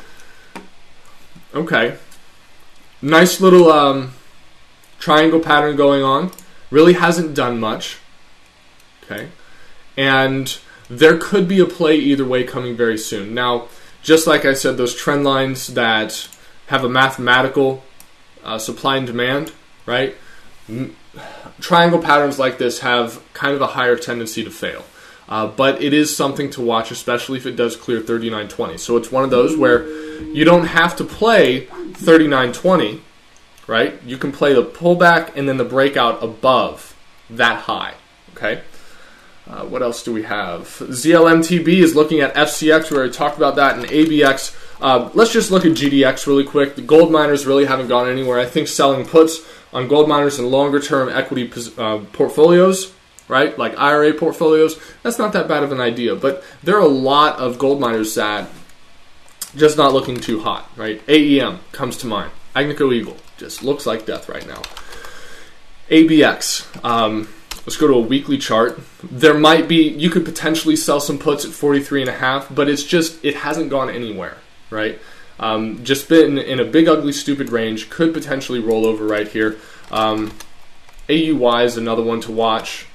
Okay. Nice little um, triangle pattern going on. Really hasn't done much. Okay. And there could be a play either way coming very soon. Now, just like I said, those trend lines that have a mathematical uh, supply and demand, right? M- triangle patterns like this have kind of a higher tendency to fail. Uh, but it is something to watch, especially if it does clear thirty-nine twenty. So it's one of those where you don't have to play thirty-nine twenty, right? You can play the pullback and then the breakout above that high, okay? Uh, what else do we have? Z L M T B is looking at F C X. We already talked about that, and A B X. Uh, let's just look at G D X really quick. The gold miners really haven't gone anywhere. I think selling puts on gold miners and longer-term equity uh, portfolios, right, like I R A portfolios, that's not that bad of an idea. But there are a lot of gold miners that just not looking too hot, right? A E M comes to mind. Agnico Eagle just looks like death right now. A B X. Um, Let's go to a weekly chart. There might be, you could potentially sell some puts at forty-three and a half, but it's just, it hasn't gone anywhere, right? Um, just been in a big, ugly, stupid range. Could potentially roll over right here. Um, A U Y is another one to watch.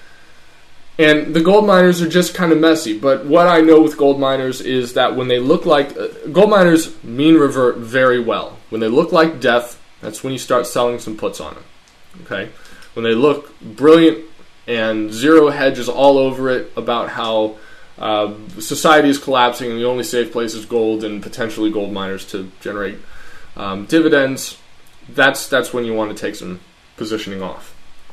And the gold miners are just kind of messy, but what I know with gold miners is that when they look like, uh, gold miners mean revert very well. When they look like death, that's when you start selling some puts on them, okay? When they look brilliant and zero hedge is all over it about how uh, society is collapsing and the only safe place is gold and potentially gold miners to generate um, dividends, that's that's when you want to take some positioning off.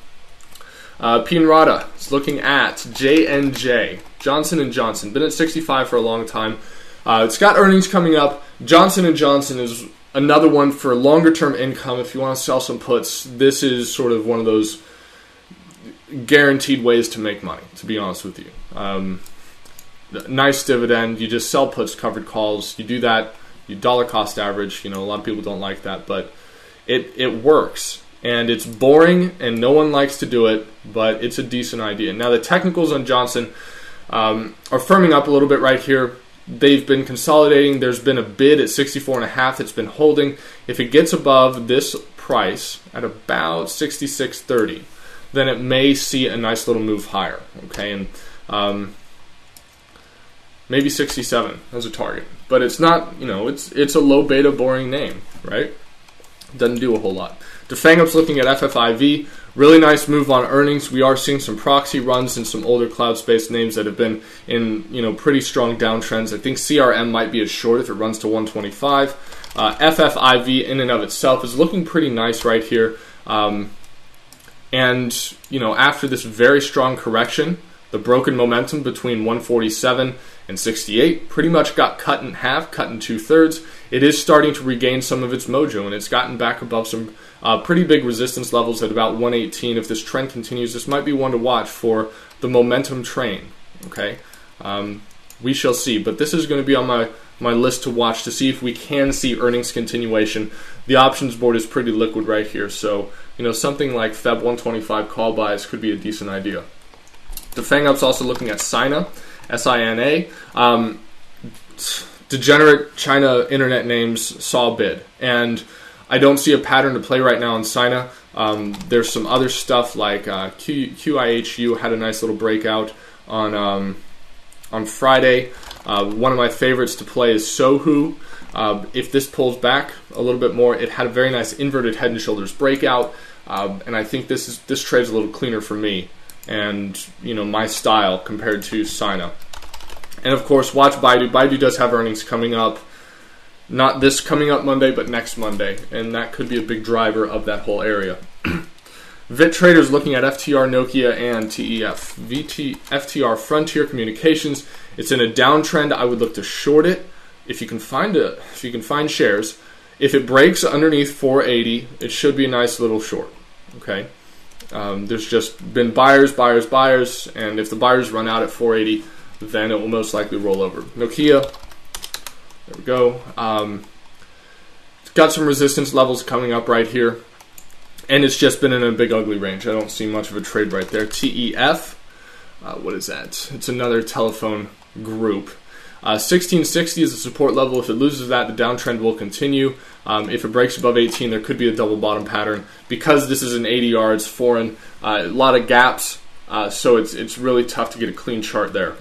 Uh, P N Rada is looking at J N J, Johnson and Johnson. Been at sixty-five for a long time. Uh, it's got earnings coming up. Johnson and Johnson is another one for longer-term income. If you want to sell some puts, this is sort of one of those guaranteed ways to make money, to be honest with you. Um, nice dividend. You just sell puts, covered calls. You do that. You dollar cost average. You know, a lot of people don't like that, but it, it works. And it's boring, and no one likes to do it, but it's a decent idea. Now, the technicals on Johnson um, are firming up a little bit right here. They've been consolidating. There's been a bid at sixty-four and a half that's been holding. If it gets above this price at about sixty-six thirty, then it may see a nice little move higher. Okay, and um, maybe sixty-seven as a target. But it's not, you know, it's it's a low beta, boring name, right? Doesn't do a whole lot. DeFangup's looking at F F I V. Really nice move on earnings. We are seeing some proxy runs in some older cloud space names that have been in, you know, pretty strong downtrends. I think C R M might be a short if it runs to one twenty-five. Uh, F F I V in and of itself is looking pretty nice right here. Um, And, you know, after this very strong correction, the broken momentum between one forty-seven and sixty-eight pretty much got cut in half, cut in two-thirds. It is starting to regain some of its mojo, and it's gotten back above some uh, pretty big resistance levels at about one eighteen. If this trend continues, this might be one to watch for the momentum train, okay? Um, we shall see, but this is going to be on my, my list to watch to see if we can see earnings continuation. The options board is pretty liquid right here, so, you know, something like Feb one twenty-five call buys could be a decent idea. The FangUp's also looking at Sina, S I N A. Um, degenerate China internet names saw bid, and I don't see a pattern to play right now in Sina. Um, there's some other stuff like uh, Q, QIHU had a nice little breakout on um, on Friday. Uh, one of my favorites to play is Sohu. Uh, if this pulls back a little bit more, it had a very nice inverted head and shoulders breakout, uh, and I think this is this trade's a little cleaner for me and, you know, my style compared to Sina. And of course, watch Baidu. Baidu does have earnings coming up, not this coming up Monday, but next Monday, and that could be a big driver of that whole area. Vit Traders looking at F T R, Nokia, and T E F. V T, F T R, Frontier Communications. It's in a downtrend. I would look to short it if you can find it. If you can find shares. If it breaks underneath four eighty, it should be a nice little short. Okay. Um, there's just been buyers, buyers, buyers, and if the buyers run out at four eighty, then it will most likely roll over. Nokia, there we go. Um, it's got some resistance levels coming up right here, and it's just been in a big ugly range. I don't see much of a trade right there. T E F, uh, what is that? It's another telephone group. Uh, sixteen sixty is a support level. If it loses that, the downtrend will continue. Um, if it breaks above eighteen, there could be a double bottom pattern. Because this is an eighty yards foreign, uh, a lot of gaps, uh, so it's it's really tough to get a clean chart there.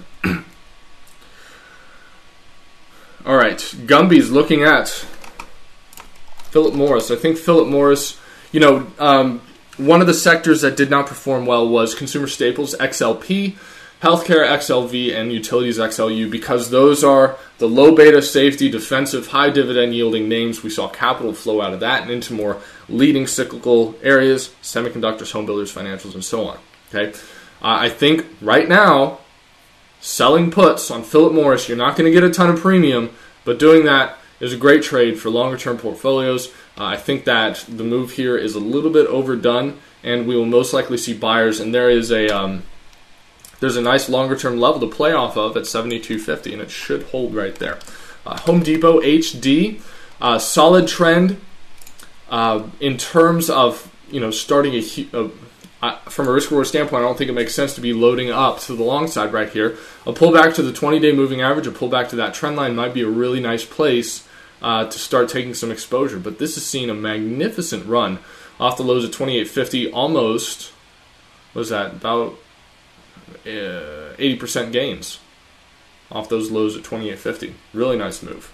All right, Gumby's looking at Philip Morris. I think Philip Morris, you know, um, one of the sectors that did not perform well was consumer staples, X L P, healthcare, X L V, and utilities, X L U, because those are the low beta, safety, defensive, high dividend yielding names. We saw capital flow out of that and into more leading cyclical areas, semiconductors, home builders, financials, and so on. Okay, uh, I think right now, selling puts on Philip Morris, you're not going to get a ton of premium, but doing that is a great trade for longer term portfolios. Uh, I think that the move here is a little bit overdone, and we will most likely see buyers, and there is a um, there's a nice longer term level to play off of at seventy-two fifty, and it should hold right there. Uh, Home Depot H D, uh, solid trend uh, in terms of, you know, starting a, a uh, from a risk reward standpoint. I don't think it makes sense to be loading up to the long side right here. A pullback to the twenty day moving average, a pullback to that trend line might be a really nice place uh, to start taking some exposure. But this has seen a magnificent run off the lows at twenty-eight fifty, almost, what was that, about uh, eighty percent gains off those lows at twenty-eight fifty. Really nice move.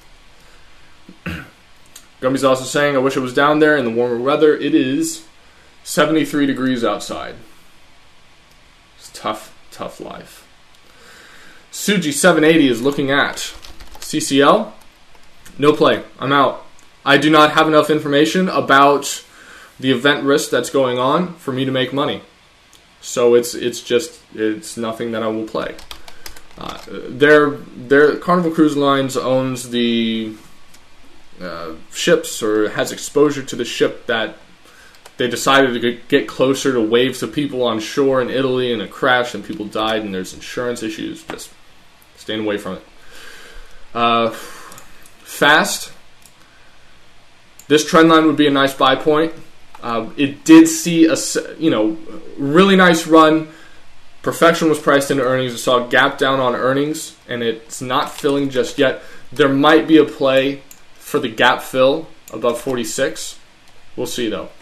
Gumby's also saying, I wish it was down there in the warmer weather. It is seventy-three degrees outside. It's tough, tough life. Suji seven eighty is looking at C C L. No play. I'm out. I do not have enough information about the event risk that's going on for me to make money. So it's it's just it's nothing that I will play. Uh, their their Carnival Cruise Lines owns the uh, ships, or has exposure to the ship that they decided to get closer to waves of people on shore in Italy, and it crashed and people died, and there's insurance issues. Just staying away from it. Uh, fast. This trend line would be a nice buy point. Uh, it did see a you know really nice run. Perfection was priced into earnings. It saw a gap down on earnings, and it's not filling just yet. There might be a play for the gap fill above forty-six. We'll see though.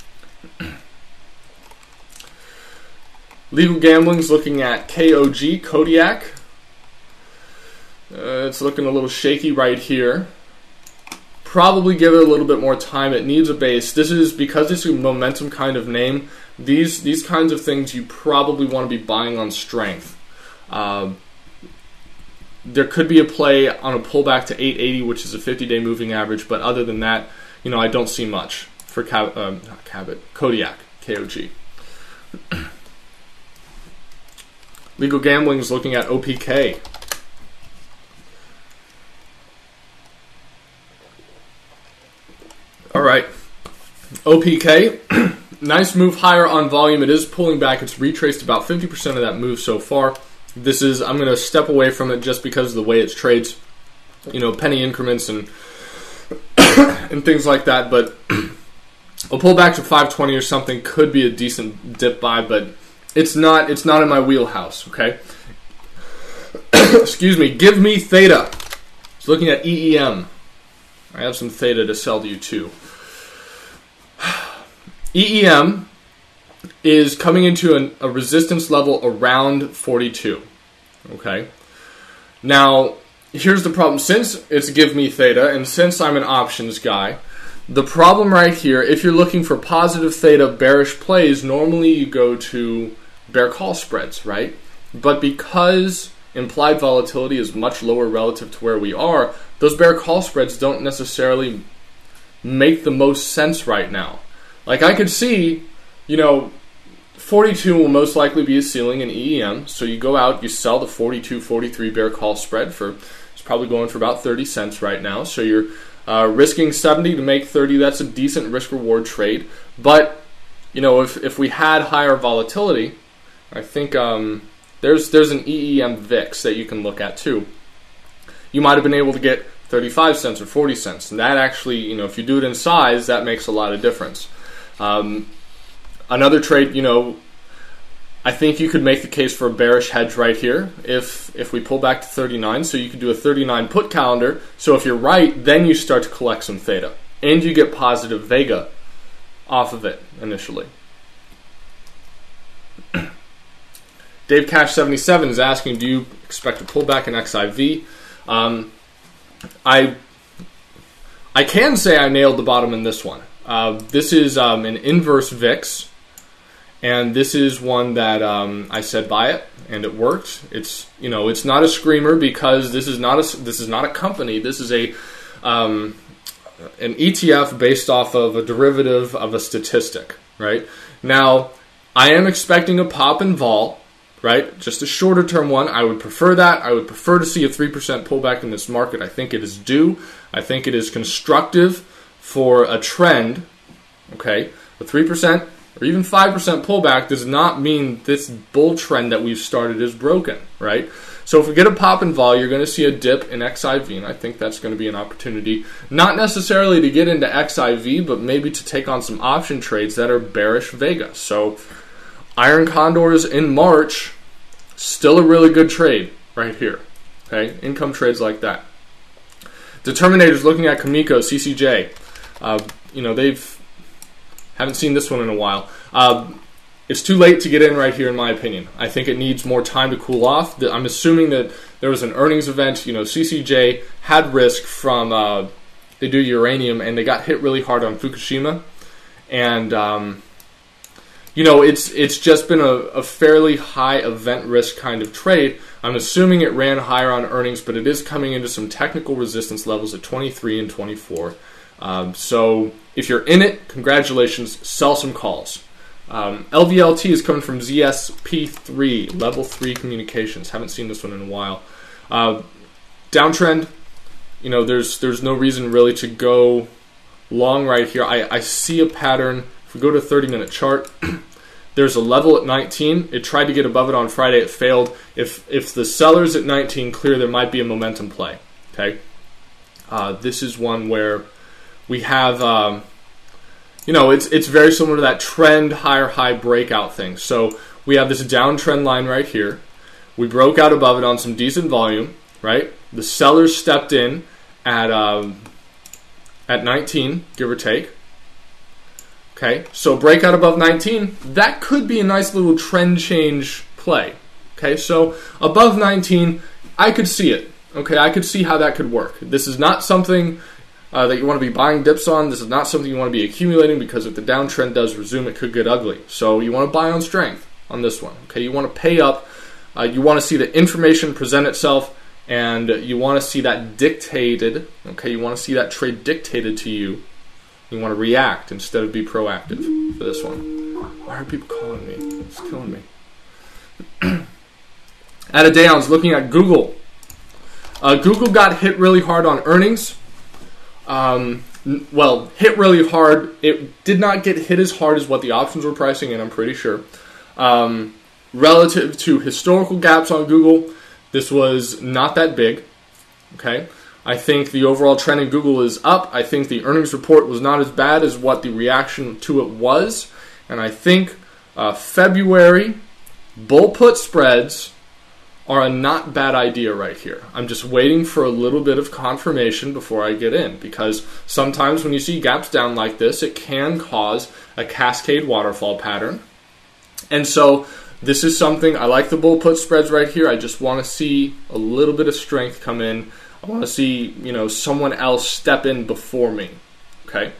Legal Gambling's looking at K O G, Kodiak. Uh, it's looking a little shaky right here. Probably give it a little bit more time. It needs a base. This is because it's a momentum kind of name. These these kinds of things you probably want to be buying on strength. Uh, there could be a play on a pullback to eight eighty, which is a fifty day moving average. But other than that, you know, I don't see much for Cab- um, not Cabot, Kodiak, K O G. Legal Gambling is looking at O P K. All right. O P K, nice move higher on volume. It is pulling back. It's retraced about fifty percent of that move so far. This is, I'm going to step away from it just because of the way it trades, you know, penny increments and and things like that. But a pullback to five twenty or something could be a decent dip buy, but it's not, it's not in my wheelhouse, okay? Excuse me. Give me theta. It's looking at E E M. I have some theta to sell to you too. E E M is coming into an, a resistance level around forty-two. Okay. Now, here's the problem. Since it's give me theta, and since I'm an options guy, the problem right here, if you're looking for positive theta bearish plays, normally you go to bear call spreads, right? But because implied volatility is much lower relative to where we are, those bear call spreads don't necessarily make the most sense right now. Like, I could see, you know, forty-two will most likely be a ceiling in E E M. So you go out, you sell the forty-two forty-three bear call spread for, it's probably going for about thirty cents right now. So you're uh, risking seventy to make thirty. That's a decent risk reward trade. But, you know, if, if we had higher volatility, I think um, there's, there's an E E M V I X that you can look at too. You might have been able to get thirty-five cents or forty cents. And that actually, you know, if you do it in size, that makes a lot of difference. Um, another trade, you know, I think you could make the case for a bearish hedge right here if if we pull back to thirty-nine. So you could do a thirty-nine put calendar. So if you're right, then you start to collect some theta. And you get positive Vega off of it initially. Dave Cash seventy-seven is asking, do you expect a pullback in X I V? Um, I, I can say I nailed the bottom in this one. Uh, this is um, an inverse V I X, and this is one that um, I said buy it, and it worked. It's, you know, it's not a screamer because this is not a this is not a company. This is a um, an E T F based off of a derivative of a statistic. Right now, I am expecting a pop in vol. Right, just a shorter term one. I would prefer that. I would prefer to see a three percent pullback in this market. I think it is due. I think it is constructive for a trend. Okay, a three percent or even five percent pullback does not mean this bull trend that we've started is broken, right? So if we get a pop in vol, you're going to see a dip in X I V, and I think that's going to be an opportunity, not necessarily to get into X I V, but maybe to take on some option trades that are bearish Vega. So Iron Condors in March, still a really good trade right here. Okay, income trades like that. Determinators looking at Kamiko, C C J. Uh, you know, they've haven't seen this one in a while. Uh, it's too late to get in right here, in my opinion. I think it needs more time to cool off. I'm assuming that there was an earnings event. You know, C C J had risk from uh, they do uranium, and they got hit really hard on Fukushima, and um, you know, it's it's just been a, a fairly high event risk kind of trade. I'm assuming it ran higher on earnings, but it is coming into some technical resistance levels at twenty-three and twenty-four. Um, so if you're in it, congratulations, sell some calls. Um, L V L T is coming from Z S P three, Level three Communications. Haven't seen this one in a while. Uh, downtrend, you know, there's there's no reason really to go long right here. I, I see a pattern. If we go to a thirty-minute chart, there's a level at nineteen. It tried to get above it on Friday. It failed. If if the sellers at nineteen clear, there might be a momentum play. Okay, uh, this is one where we have, um, you know, it's it's very similar to that trend higher high breakout thing. So we have this downtrend line right here. We broke out above it on some decent volume. Right, the sellers stepped in at um, at nineteen, give or take. Okay, so breakout above nineteen, that could be a nice little trend change play. Okay, so above nineteen, I could see it. Okay, I could see how that could work. This is not something uh, that you want to be buying dips on. This is not something you want to be accumulating, because if the downtrend does resume, it could get ugly. So you want to buy on strength on this one. Okay, you want to pay up. Uh, you want to see the information present itself, and you want to see that dictated. Okay, you want to see that trade dictated to you. You want to react instead of be proactive for this one. Why are people calling me? It's killing me. At a day, I was looking at Google. Uh, Google got hit really hard on earnings. Um, n- well, hit really hard. It did not get hit as hard as what the options were pricing in, I'm pretty sure. Um, relative to historical gaps on Google, this was not that big. Okay, I think the overall trend in Google is up. I think the earnings report was not as bad as what the reaction to it was. And I think uh, February bull put spreads are a not bad idea right here. I'm just waiting for a little bit of confirmation before I get in, because sometimes when you see gaps down like this, it can cause a cascade waterfall pattern. And so this is something, I like the bull put spreads right here. I just want to see a little bit of strength come in. I want to see, you know, someone else step in before me. Okay?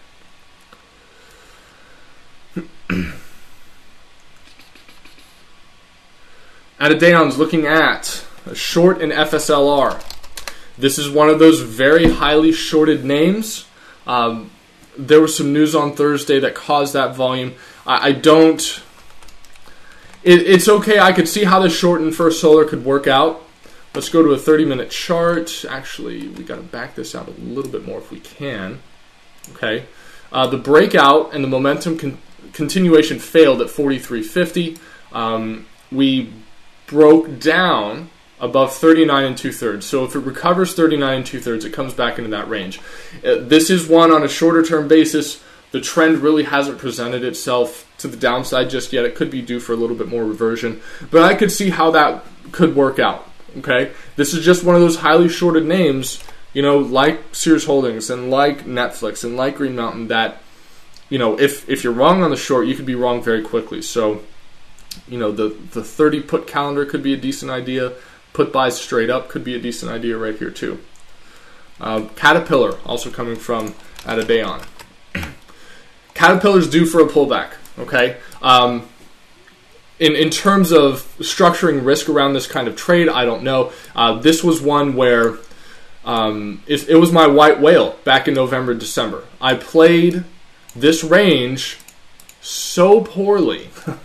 At a day, I was looking at a short in F S L R. This is one of those very highly shorted names. Um, there was some news on Thursday that caused that volume. I, I don't... It, it's okay. I could see how the short in First Solar could work out. Let's go to a thirty-minute chart. Actually, we got to back this out a little bit more if we can. Okay. Uh, the breakout and the momentum con- continuation failed at forty-three fifty. Um, we broke down above thirty-nine and two-thirds. So if it recovers thirty-nine and two-thirds, it comes back into that range. Uh, this is one on a shorter-term basis. The trend really hasn't presented itself to the downside just yet. It could be due for a little bit more reversion. But I could see how that could work out. Okay, this is just one of those highly shorted names, you know, like Sears Holdings and like Netflix and like Green Mountain, that, you know, if if you're wrong on the short, you could be wrong very quickly. So, you know, the the thirty put calendar could be a decent idea. Put buys straight up could be a decent idea right here too. Uh, Caterpillar also coming from at a day on. Caterpillar's due for a pullback. Okay. Um, In, in terms of structuring risk around this kind of trade, I don't know. Uh, this was one where um, it, it was my white whale back in November, December. I played this range so poorly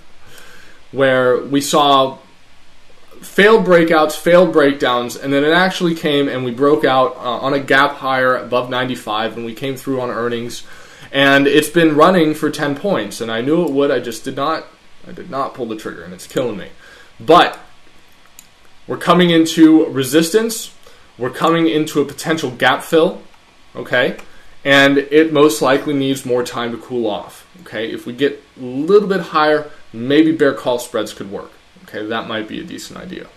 where we saw failed breakouts, failed breakdowns, and then it actually came and we broke out uh, on a gap higher above ninety-five, and we came through on earnings. And it's been running for ten points, and I knew it would. I just did not I did not pull the trigger, and it's killing me. But we're coming into resistance. We're coming into a potential gap fill, okay? And it most likely needs more time to cool off, okay? If we get a little bit higher, maybe bear call spreads could work, okay? That might be a decent idea.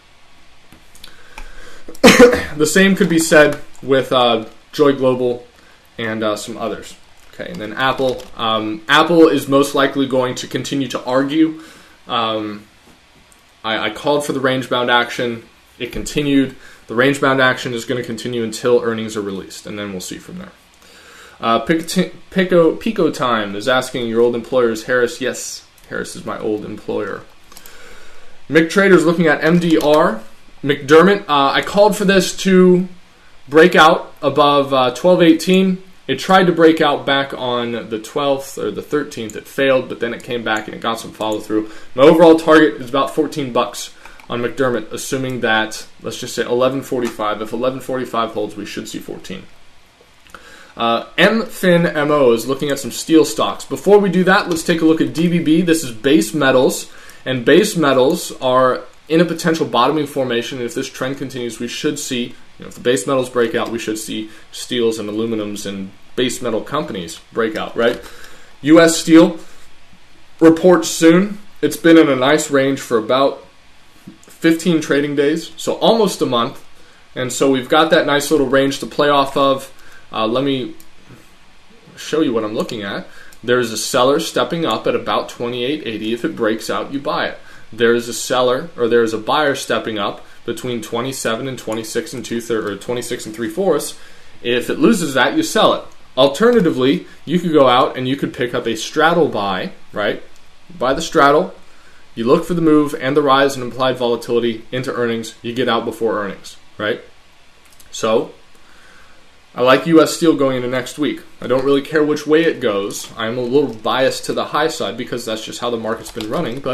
The same could be said with uh, Joy Global and uh, some others. Okay, and then Apple. Um, Apple is most likely going to continue to argue. Um, I, I called for the range-bound action. It continued. The range-bound action is going to continue until earnings are released, and then we'll see from there. Uh, Pico, Pico, Pico Time is asking, your old employer is Harris? Yes, Harris is my old employer. Mick Trader's looking at M D R. McDermott, uh, I called for this to break out above uh, twelve eighteen. It tried to break out back on the twelfth or the thirteenth. It failed, but then it came back and it got some follow through. My overall target is about fourteen bucks on McDermott, assuming that, let's just say eleven forty-five. If eleven forty-five holds, we should see fourteen. Uh, M Fin M O is looking at some steel stocks. Before we do that, let's take a look at D B B. This is base metals, and base metals are in a potential bottoming formation. And if this trend continues, we should see, you know, if the base metals break out, we should see steels and aluminums and base metal companies break out, right? U S Steel reports soon. It's been in a nice range for about fifteen trading days, so almost a month. And so we've got that nice little range to play off of. Uh, let me show you what I'm looking at. There's a seller stepping up at about twenty-eight eighty. If it breaks out, you buy it. There's a seller, or there's a buyer stepping up between twenty-seven and twenty-six and two thirds, or twenty-six and three fourths. If it loses that, you sell it. Alternatively, you could go out and you could pick up a straddle buy, right? Buy the straddle, you look for the move and the rise in implied volatility into earnings, you get out before earnings, right? So, I like U S Steel going into next week. I don't really care which way it goes. I'm a little biased to the high side because that's just how the market's been running, but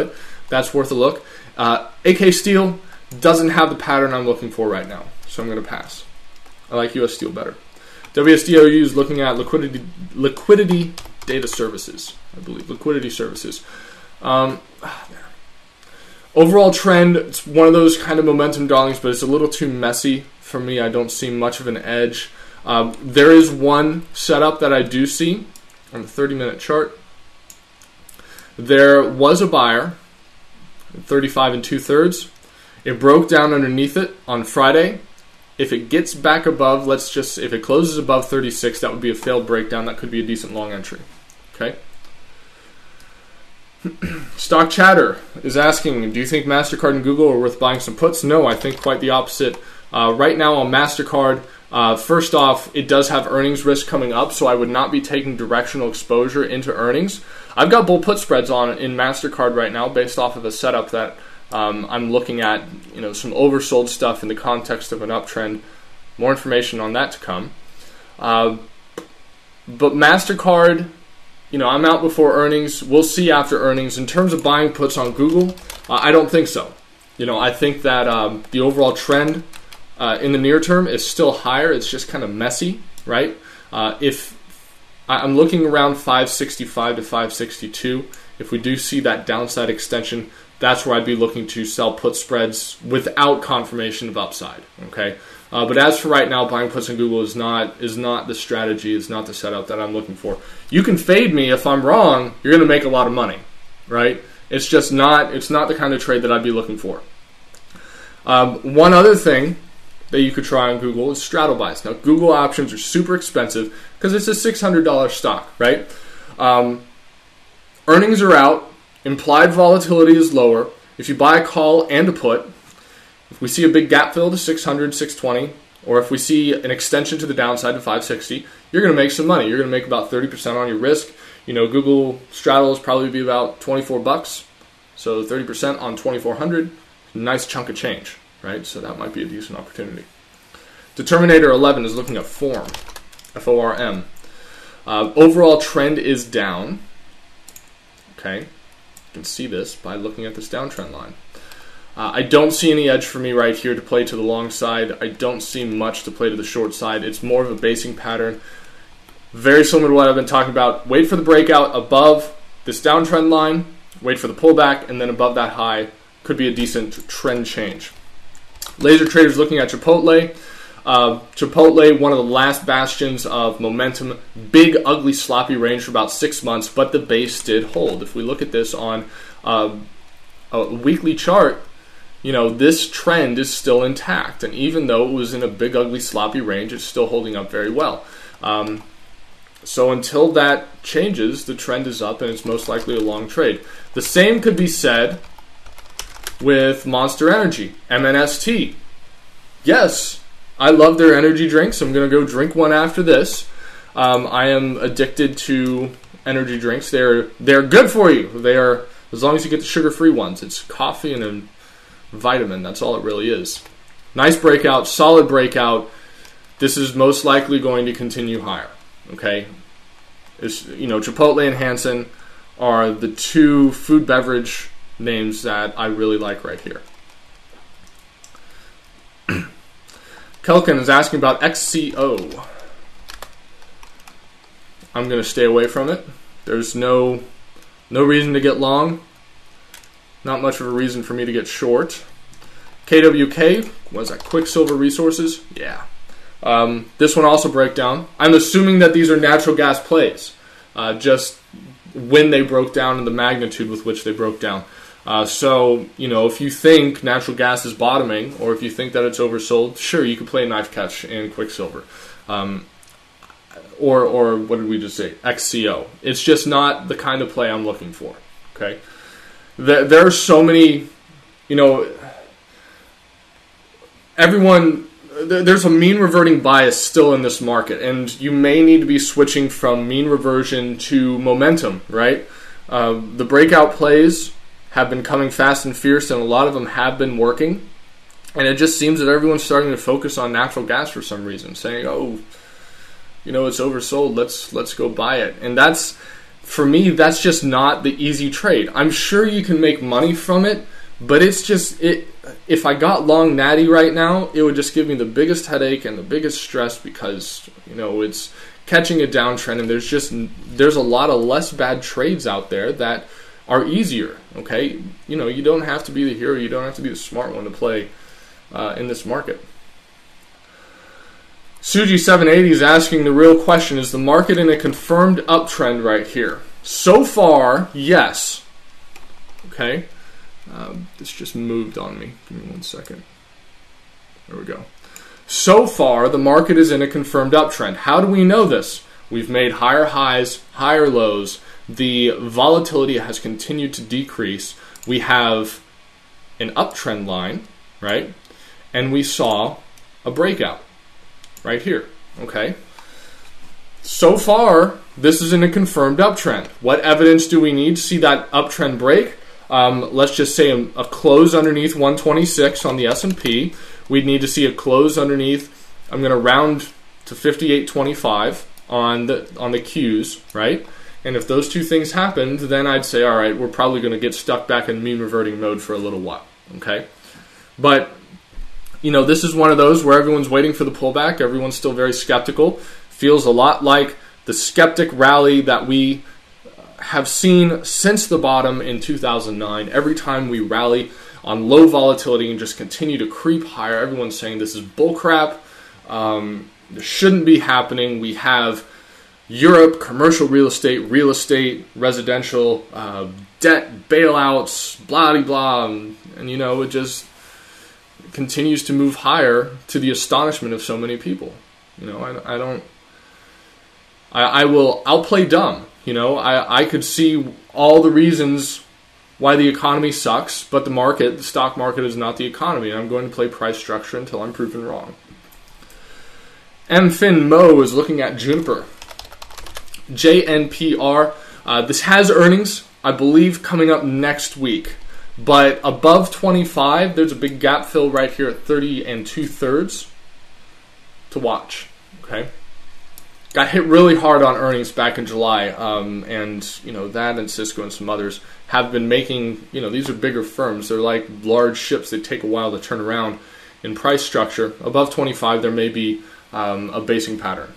That's worth a look. Uh, A K Steel doesn't have the pattern I'm looking for right now, so I'm going to pass. I like U S Steel better. W S D O U is looking at liquidity liquidity data services, I believe. Liquidity services. Um, overall trend, it's one of those kind of momentum darlings, but it's a little too messy for me. I don't see much of an edge. Um, there is one setup that I do see on the thirty-minute chart. There was a buyer, thirty-five and two-thirds. It broke down underneath it on Friday. If it gets back above, let's just, if it closes above thirty-six, that would be a failed breakdown. That could be a decent long entry. Okay. Stock Chatter is asking, do you think MasterCard and Google are worth buying some puts? No, I think quite the opposite. Uh, right now on MasterCard, uh, first off, it does have earnings risk coming up, so I would not be taking directional exposure into earnings. I've got bull put spreads on in MasterCard right now based off of a setup that um, I'm looking at, you know, some oversold stuff in the context of an uptrend. More information on that to come. Uh, but MasterCard, you know, I'm out before earnings. We'll see after earnings. In terms of buying puts on Google, uh, I don't think so. You know, I think that um, the overall trend uh, in the near term is still higher. It's just kind of messy, right? Uh, if I'm looking around five sixty-five to five sixty-two, if we do see that downside extension, that's where I'd be looking to sell put spreads without confirmation of upside. Okay. Uh, but as for right now, buying puts on Google is not is not the strategy, is not the setup that I'm looking for. You can fade me if I'm wrong. You're going to make a lot of money, right? It's just not it's not the kind of trade that I'd be looking for. Um, one other thing that you could try on Google is straddle buys. Now, Google options are super expensive because it's a six hundred dollars stock, right? Um, earnings are out. Implied volatility is lower. If you buy a call and a put, if we see a big gap fill to six hundred, six twenty, or if we see an extension to the downside to five sixty, you're going to make some money. You're going to make about thirty percent on your risk. You know, Google straddle is probably be about twenty-four bucks. So thirty percent on twenty-four hundred, nice chunk of change, right? So that might be a decent opportunity. Determinator eleven is looking at Form, F O R M. Uh, overall trend is down. Okay, you can see this by looking at this downtrend line. Uh, I don't see any edge for me right here to play to the long side. I don't see much to play to the short side. It's more of a basing pattern. Very similar to what I've been talking about. Wait for the breakout above this downtrend line. Wait for the pullback, and then above that high could be a decent trend change. Laser traders looking at Chipotle. Uh, Chipotle, one of the last bastions of momentum. Big, ugly, sloppy range for about six months, but the base did hold. If we look at this on uh, a weekly chart, you know, this trend is still intact. And even though it was in a big, ugly, sloppy range, it's still holding up very well. Um, so until that changes, the trend is up and it's most likely a long trade. The same could be said with Monster Energy, M N S T. Yes, I love their energy drinks. I'm going to go drink one after this. Um, I am addicted to energy drinks. They're they're good for you. They are, as long as you get the sugar-free ones. It's coffee and a vitamin. That's all it really is. Nice breakout, solid breakout. This is most likely going to continue higher. Okay, it's, you know, Chipotle and Hansen are the two food beverage names that I really like right here. Kelkin is asking about X C O. I'm going to stay away from it. There's no no reason to get long. Not much of a reason for me to get short. K W K, was that Quicksilver Resources? Yeah. Um, this one also break down. I'm assuming that these are natural gas plays. Uh, just when they broke down and the magnitude with which they broke down. Uh, so, you know, if you think natural gas is bottoming, or if you think that it's oversold, sure, you could play knife catch in Quicksilver. Um, or, or what did we just say? X C O. It's just not the kind of play I'm looking for. Okay? There, there are so many, you know, everyone, there's a mean reverting bias still in this market, and you may need to be switching from mean reversion to momentum, right? Uh, the breakout plays have been coming fast and fierce, and a lot of them have been working. And it just seems that everyone's starting to focus on natural gas for some reason, saying, "Oh, you know, it's oversold. Let's let's go buy it." And that's for me, that's just not the easy trade. I'm sure you can make money from it, but it's just, it. If I got long Natty right now, it would just give me the biggest headache and the biggest stress because, you know, it's catching a downtrend, and there's just, there's a lot of less bad trades out there that are easier, okay? You know, you don't have to be the hero, you don't have to be the smart one to play uh, in this market. Suji seven eighty is asking the real question, is the market in a confirmed uptrend right here? So far, yes. Okay? Um, this just moved on me. Give me one second. There we go. So far, the market is in a confirmed uptrend. How do we know this? We've made higher highs, higher lows. The volatility has continued to decrease. We have an uptrend line, right? And we saw a breakout right here, okay? So far, this is in a confirmed uptrend. What evidence do we need to see that uptrend break? Um, let's just say a, a close underneath one twenty-six on the S and P. We'd need to see a close underneath, I'm going to round to fifty-eight twenty-five on the on the Qs, right? And if those two things happened, then I'd say, all right, we're probably going to get stuck back in mean reverting mode for a little while, okay? But, you know, this is one of those where everyone's waiting for the pullback. Everyone's still very skeptical. Feels a lot like the skeptic rally that we have seen since the bottom in two thousand nine. Every time we rally on low volatility and just continue to creep higher, everyone's saying this is bullcrap. Um, this shouldn't be happening. We have Europe, commercial real estate, real estate, residential, uh, debt, bailouts, blah, blah, blah. And, and, you know, it just continues to move higher to the astonishment of so many people. You know, I, I don't, I, I will, I'll play dumb. You know, I, I could see all the reasons why the economy sucks, but the market, the stock market is not the economy. And I'm going to play price structure until I'm proven wrong. M. Fin Mo is looking at Juniper. J N P R. Uh, this has earnings, I believe, coming up next week. But above twenty-five, there's a big gap fill right here at thirty and two thirds to watch. Okay. Got hit really hard on earnings back in July, um, and you know that and Cisco and some others have been making. You know, these are bigger firms. They're like large ships. They take a while to turn around in price structure. Above twenty-five, there may be um, a basing pattern.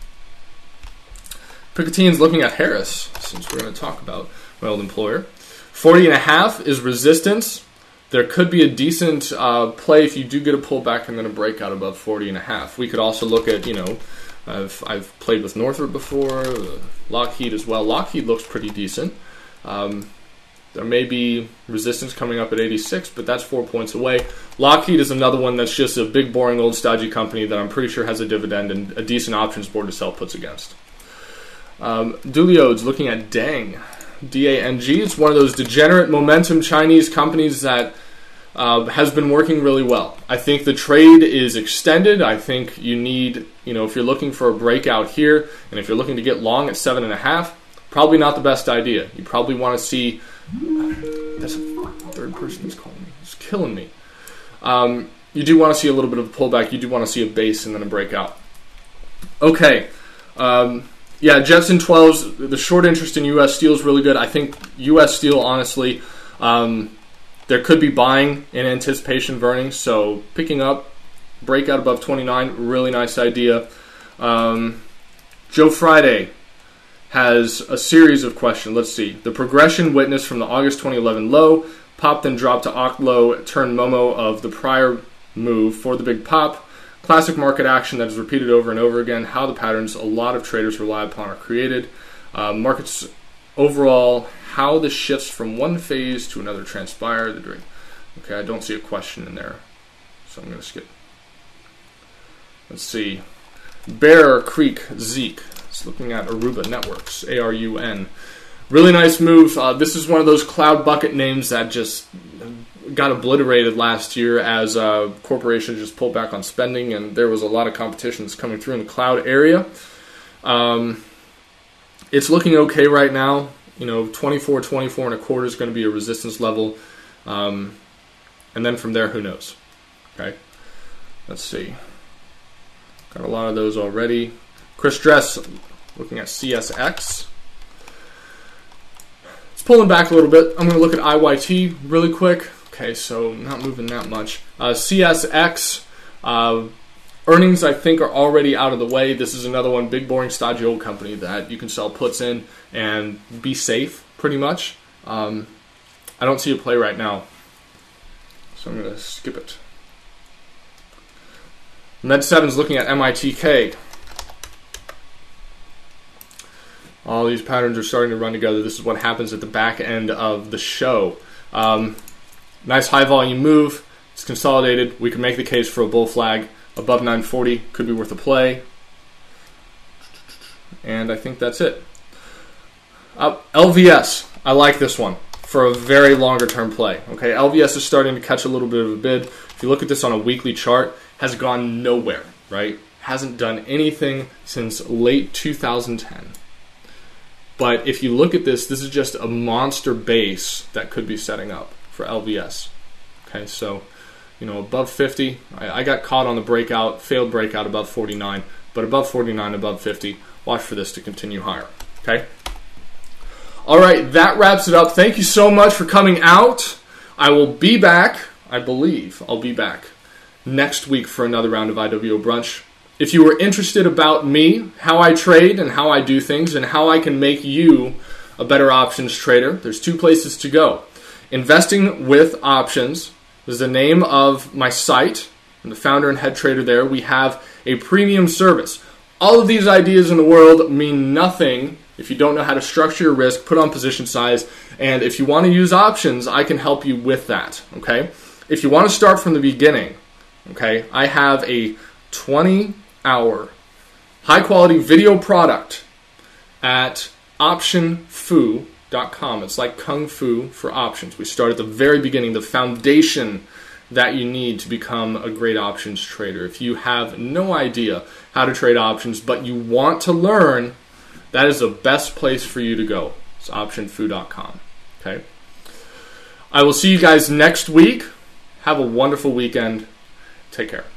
Pickettine looking at Harris, since we're going to talk about my old employer. forty and a half is resistance. There could be a decent uh, play if you do get a pullback and then a breakout above forty and a half. We could also look at, you know, I've I've played with Northrop before, uh, Lockheed as well. Lockheed looks pretty decent. Um, there may be resistance coming up at eighty-six, but that's four points away. Lockheed is another one that's just a big, boring, old, stodgy company that I'm pretty sure has a dividend and a decent options board to sell puts against. Um, Dulio's looking at Dang, D A N G. It's one of those degenerate momentum Chinese companies that uh, has been working really well. I think the trade is extended. I think you need, you know, if you're looking for a breakout here, and if you're looking to get long at seven and a half, probably not the best idea. You probably want to see. That's a third person who's calling me. It's killing me. Um, you do want to see a little bit of a pullback. You do want to see a base and then a breakout. Okay. Um, Yeah, Jetson twelves, the short interest in U S Steel is really good. I think U S Steel, honestly, um, there could be buying in anticipation of earnings. So picking up, breakout above twenty-nine, really nice idea. Um, Joe Friday has a series of questions. Let's see. The progression witnessed from the August twenty eleven low, pop then dropped to Oct low, turn Momo of the prior move for the big pop. Classic market action that is repeated over and over again. How the patterns a lot of traders rely upon are created. Uh, markets overall, how the shifts from one phase to another transpire. The drink. Okay, I don't see a question in there, so I'm going to skip. Let's see. Bear Creek Zeke. It's looking at Aruba Networks, A R U N. Really nice move. Uh, this is one of those cloud bucket names that just got obliterated last year as uh, corporations just pulled back on spending, and there was a lot of competition that's coming through in the cloud area. Um, it's looking okay right now. You know, twenty-four, twenty-four and a quarter is going to be a resistance level, um, and then from there, who knows? Okay, let's see. Got a lot of those already. Chris Dress looking at C S X. pulling back a little bit. I'm going to look at I Y T really quick. Okay, so not moving that much. Uh, C S X, uh, earnings I think are already out of the way. This is another one, big, boring, stodgy old company that you can sell puts in and be safe, pretty much. Um, I don't see a play right now, so I'm going to skip it. Med seven is looking at M I T K. All these patterns are starting to run together. This is what happens at the back end of the show. Um, nice high volume move. It's consolidated. We can make the case for a bull flag. Above nine forty could be worth a play. And I think that's it. Uh, L V S. I like this one for a very longer term play. Okay, L V S is starting to catch a little bit of a bid. If you look at this on a weekly chart, has gone nowhere, right? Hasn't done anything since late two thousand ten. But if you look at this, this is just a monster base that could be setting up for L V S. Okay, so, you know, above fifty, I, I got caught on the breakout, failed breakout above forty-nine, but above forty-nine, above fifty, watch for this to continue higher. Okay? All right, that wraps it up. Thank you so much for coming out. I will be back, I believe, I'll be back next week for another round of I W O Brunch. If you were interested about me, how I trade and how I do things and how I can make you a better options trader, there's two places to go. Investing with Options is the name of my site. I'm the founder and head trader there. We have a premium service. All of these ideas in the world mean nothing if you don't know how to structure your risk, put on position size, and if you want to use options, I can help you with that, okay? If you want to start from the beginning, okay, I have a twenty hour high quality video product at option fu dot com. It's like Kung Fu for options. We start at the very beginning, the foundation that you need to become a great options trader. If you have no idea how to trade options, but you want to learn, that is the best place for you to go. It's option fu dot com. Okay. I will see you guys next week. Have a wonderful weekend. Take care.